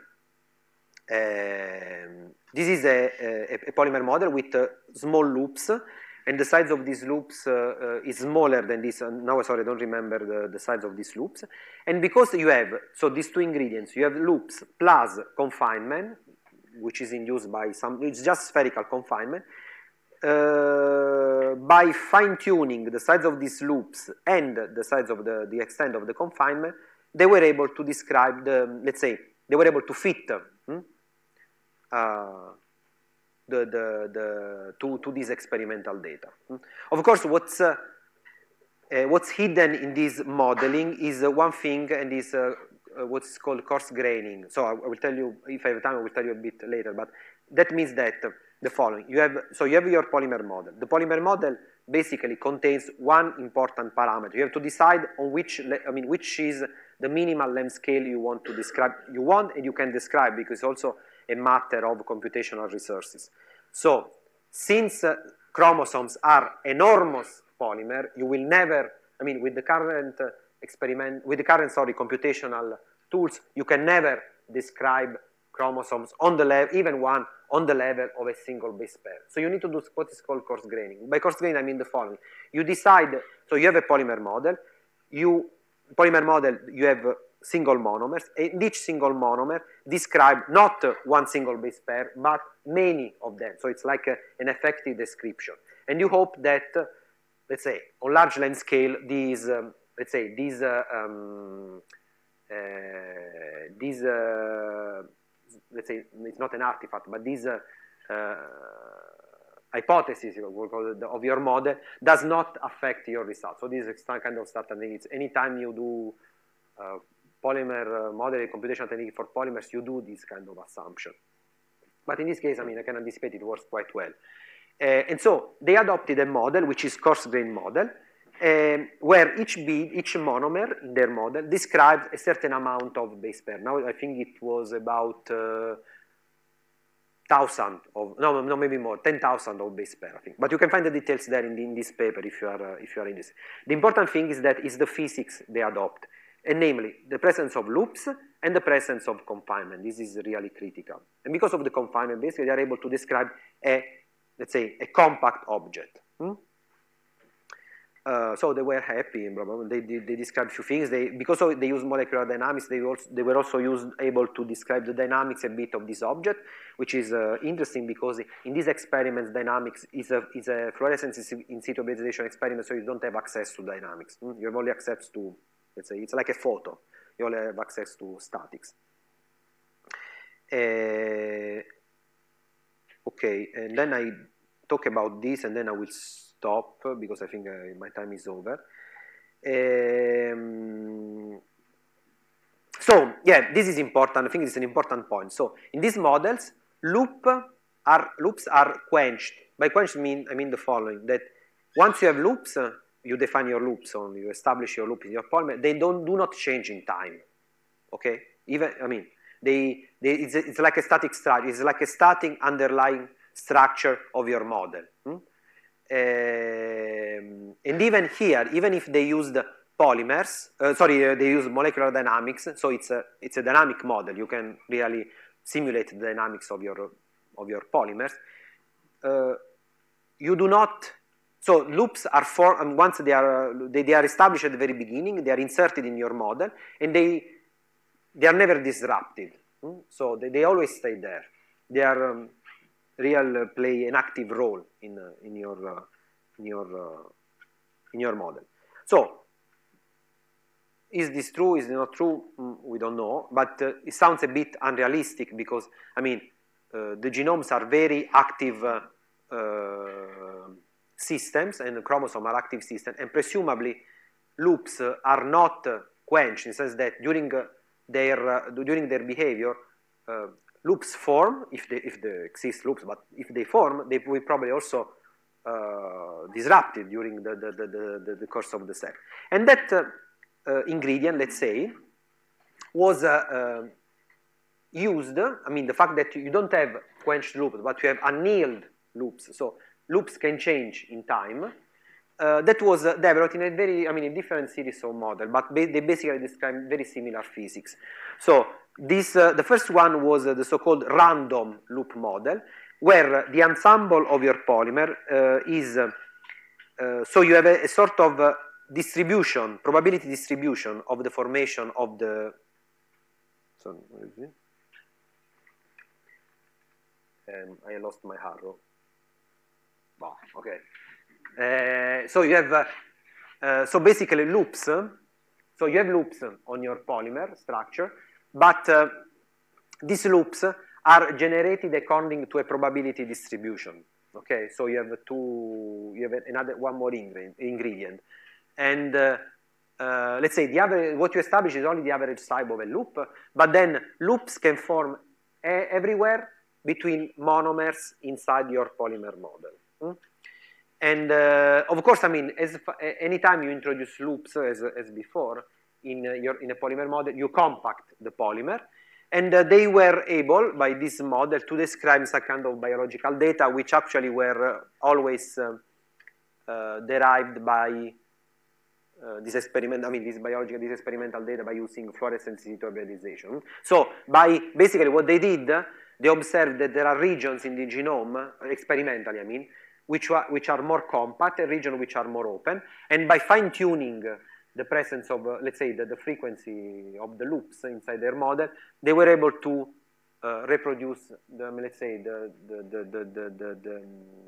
uh, this is a, a, a polymer model with uh, small loops, and the size of these loops uh, uh, is smaller than this. Uh, now, sorry, I don't remember the, the size of these loops. And because you have, so these two ingredients, you have loops plus confinement, which is induced by some, it's just spherical confinement. Uh, by fine-tuning the size of these loops and the size of the, the extent of the confinement, they were able to describe the, let's say, they were able to fit hmm, uh, the, the, the, to, to this experimental data. Of course, what's, uh, uh, what's hidden in this modeling is uh, one thing, and is uh, uh, what's called coarse graining. So I, I will tell you, if I have time, I will tell you a bit later, but that means that uh, the following. You have, so you have your polymer model. The polymer model basically contains one important parameter. You have to decide on which, I mean, which is the minimal length scale you want to describe. You want and you can describe, because it's also a matter of computational resources. So, since uh, chromosomes are enormous polymer, you will never, I mean, with the current uh, experiment, with the current, sorry, computational tools, you can never describe chromosomes on the level, even one, on the level of a single base pair. So you need to do what is called coarse graining. By coarse graining, I mean the following. You decide, so you have a polymer model, you, polymer model, you have single monomers, and each single monomer describe not one single base pair, but many of them. So it's like a, an effective description. And you hope that, uh, let's say, on large length scale, these, um, let's say, these, uh, um, uh, these, uh, let's say, it's not an artifact, but this uh, uh, hypothesis of your model does not affect your results. So this is kind of starting thing. It's anytime you do uh, polymer uh, modeling, computational technique for polymers, you do this kind of assumption. But in this case, I mean, I can anticipate it works quite well. Uh, and so they adopted a model, which is coarse grain model, um, where each bead, each monomer in their model describes a certain amount of base pair. Now I think it was about uh, thousand of, no, no, maybe more, ten thousand of base pair, I think. But you can find the details there in, the, in this paper if you are, uh, if you are interested. The important thing is that it's the physics they adopt, and namely the presence of loops and the presence of confinement. This is really critical. And because of the confinement, basically they are able to describe a, let's say, a compact object. Hmm? Uh, so they were happy, blah, blah, blah. They, they, they described a few things. They, because of, they used molecular dynamics, they, also, they were also used, able to describe the dynamics a bit of this object, which is uh, interesting because in these experiments, dynamics is a, is a fluorescence in situ hybridization experiment, so you don't have access to dynamics. Hmm? You have only access to, let's say, it's like a photo. You only have access to statics. Uh, okay, and then I talk about this, and then I will stop because I think uh, my time is over. Um, so, yeah, this is important. I think it's an important point. So, in these models, loop are, loops are quenched. By quenched, I mean, I mean the following, that once you have loops, uh, you define your loops only, you establish your loop in your polymer, they don't, do not change in time, okay? Even, I mean, they, they, it's, it's like a static structure, it's like a static underlying structure of your model. Hmm? Um, and even here, even if they used polymers, uh, sorry, uh, they use molecular dynamics, so it's a, it's a dynamic model, you can really simulate the dynamics of your, of your polymers, uh, you do not. So loops are formed, once they are, they, they are established at the very beginning, they are inserted in your model, and they, they are never disrupted. Hmm? So they, they always stay there. They are um, real uh, play an active role in, uh, in your, uh, in, your, uh, in your model. So is this true, is it not true? Mm, we don't know, but uh, it sounds a bit unrealistic because, I mean, uh, the genomes are very active uh, uh, systems, and the chromosomes are active systems, and presumably loops uh, are not uh, quenched in the sense that during uh, their uh, during their behavior, uh, loops form if they if they exist loops, but if they form, they will probably also uh, disrupted during the the, the the the course of the cell. And that uh, uh, ingredient, let's say, was uh, uh, used. I mean, the fact that you don't have quenched loops, but you have annealed loops. So loops can change in time. Uh, that was uh, developed in a very, I mean, a different series of models, but ba they basically describe very similar physics. So this, uh, the first one was uh, the so-called random loop model, where uh, the ensemble of your polymer uh, is, uh, uh, so you have a, a sort of uh, distribution, probability distribution of the formation of the, so, what is it? Um, I lost my arrow. Oh, okay. Uh, so you have, uh, uh, so basically loops, uh, so you have loops on your polymer structure, but uh, these loops are generated according to a probability distribution. Okay, so you have two, you have another one more ingredient, and uh, uh, let's say the average, what you establish is only the average size of a loop, but then loops can form a everywhere between monomers inside your polymer model. Hmm? And uh, of course, I mean, as anytime you introduce loops, as, as before, in, uh, your, in a polymer model, you compact the polymer. And uh, they were able, by this model, to describe some kind of biological data, which actually were uh, always uh, uh, derived by uh, this experiment, I mean, this biological, this experimental data by using fluorescence hybridization. So, by basically what they did, they observed that there are regions in the genome, experimentally, I mean, which are, which are more compact, and regions which are more open. And by fine-tuning the presence of, uh, let's say, the, the frequency of the loops inside their model, they were able to uh, reproduce, the, let's say, the, the, the, the, the, the, the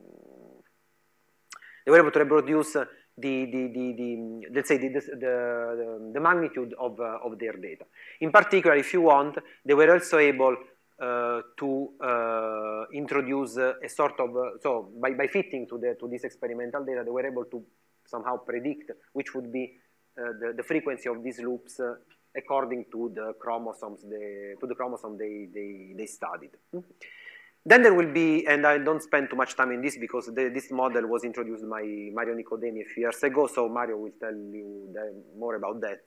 they were able to reproduce the, the, the, the let's say, the, the, the, the magnitude of, uh, of their data. In particular, if you want, they were also able uh, to uh, introduce a sort of, uh, so by, by fitting to, the, to this experimental data, they were able to somehow predict which would be Uh, the, the frequency of these loops uh, according to the chromosomes, they, to the chromosome they, they, they studied. Hmm? Then there will be, and I don't spend too much time in this because the, this model was introduced by Mario Nicodemi a few years ago, so Mario will tell you the, more about that.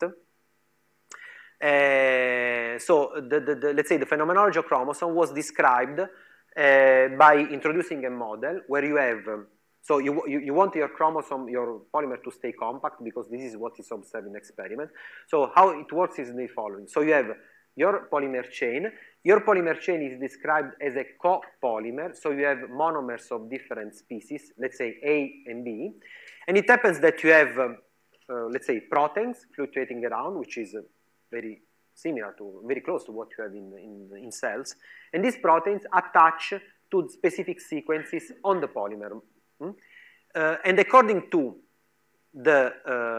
Uh, so the, the, the, let's say the phenomenology of chromosome was described uh, by introducing a model where you have um, So you, you, you want your chromosome, your polymer to stay compact because this is what is observed in experiment. So how it works is the following. So you have your polymer chain. Your polymer chain is described as a copolymer. So you have monomers of different species, let's say A and B. And it happens that you have, um, uh, let's say, proteins fluctuating around, which is uh, very similar to, very close to what you have in, in, in cells. And these proteins attach to specific sequences on the polymer. Hmm? Uh, and according to the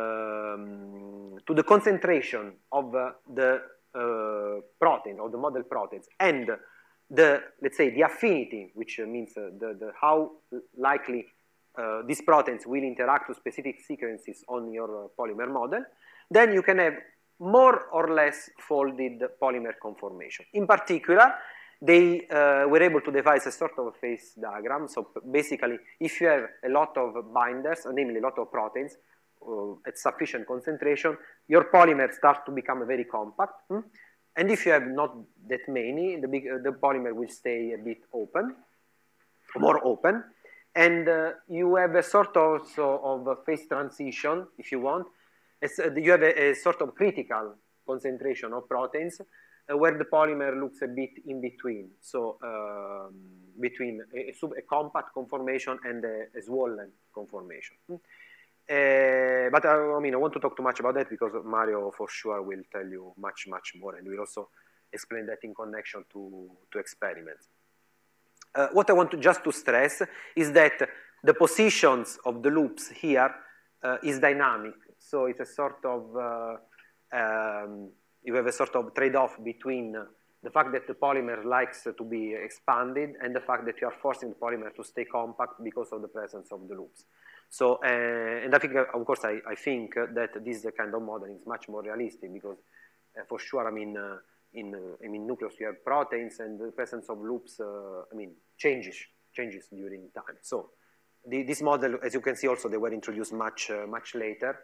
um, to the concentration of uh, the uh, protein or the model proteins and the, let's say, the affinity, which means uh, the, the how likely uh, these proteins will interact with specific sequences on your uh, polymer model, then you can have more or less folded polymer conformation. In particular, they uh, were able to devise a sort of a phase diagram. So basically, if you have a lot of binders, namely a lot of proteins uh, at sufficient concentration, your polymer starts to become very compact. Hmm? And if you have not that many, the, big, uh, the polymer will stay a bit open, more open. And uh, you have a sort of, so of a phase transition, if you want. It's, uh, you have a, a sort of critical concentration of proteins Uh, where the polymer looks a bit in between, so um, between a, a, a compact conformation and a, a swollen conformation. Mm. Uh, but uh, I mean, I want to talk too much about that because Mario for sure will tell you much, much more, and will also explain that in connection to, to experiments. Uh, what I want to just to stress is that the positions of the loops here uh, is dynamic, so it's a sort of uh, um, you have a sort of trade-off between the fact that the polymer likes to be expanded and the fact that you are forcing the polymer to stay compact because of the presence of the loops. So, uh, and I think, uh, of course, I, I think that this kind of modeling is much more realistic because, uh, for sure, I mean, uh, in uh, I mean, nucleus you have proteins and the presence of loops, uh, I mean, changes changes during time. So, the, this model, as you can see, also they were introduced much uh, much later.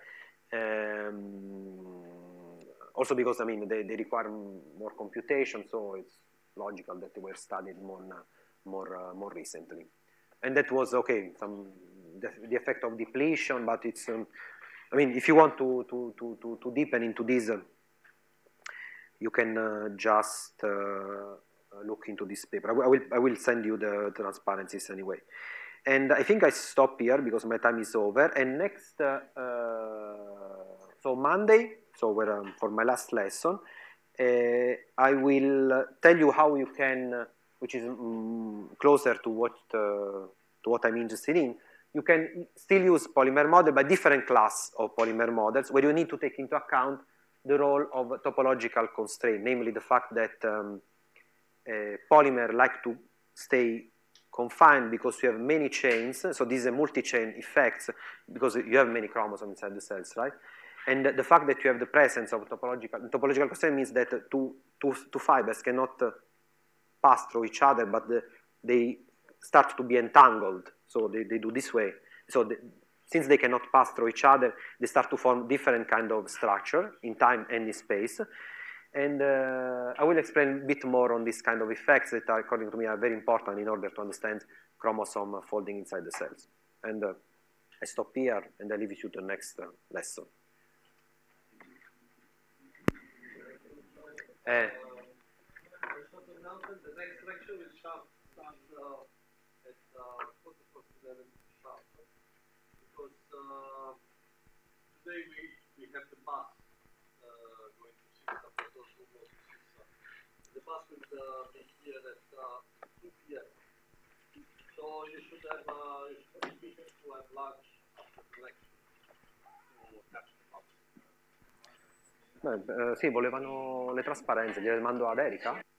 Um, Also because, I mean, they, they require more computation, so it's logical that they were studied more, more, uh, more recently. And that was, okay, some, the, the effect of depletion, but it's, um, I mean, if you want to, to, to, to, to deepen into this, uh, you can uh, just uh, look into this paper. I will, I will send you the transparencies anyway. And I think I stop here because my time is over. And next, uh, uh, so Monday, so where, um, for my last lesson, uh, I will tell you how you can, uh, which is um, closer to what, uh, to what I'm interested in, you can still use polymer model, but different class of polymer models, where you need to take into account the role of topological constraint, namely the fact that um, uh, polymer like to stay confined because you have many chains, so these are multi-chain effects because you have many chromosomes inside the cells, right? And the fact that you have the presence of topological, topological constraint means that two, two, two fibers cannot uh, pass through each other, but the, they start to be entangled, so they, they do this way. So the, since they cannot pass through each other, they start to form different kind of structure in time and in space. And uh, I will explain a bit more on this kind of effects that, are, according to me, are very important in order to understand chromosome folding inside the cells. And uh, I stop here, and I leave you to the next uh, lesson. Uh, The next lecture will start uh, at uh, quarter past eleven sharp. Because uh, today we, we have the bus uh, going to Sista, for those who go to Sista. The bus will uh, be here at uh, two P M So you should have uh, you should be able to have lunch after the lecture to catch the bus. Beh, eh, sì, volevano le trasparenze, gliele mando ad Erika.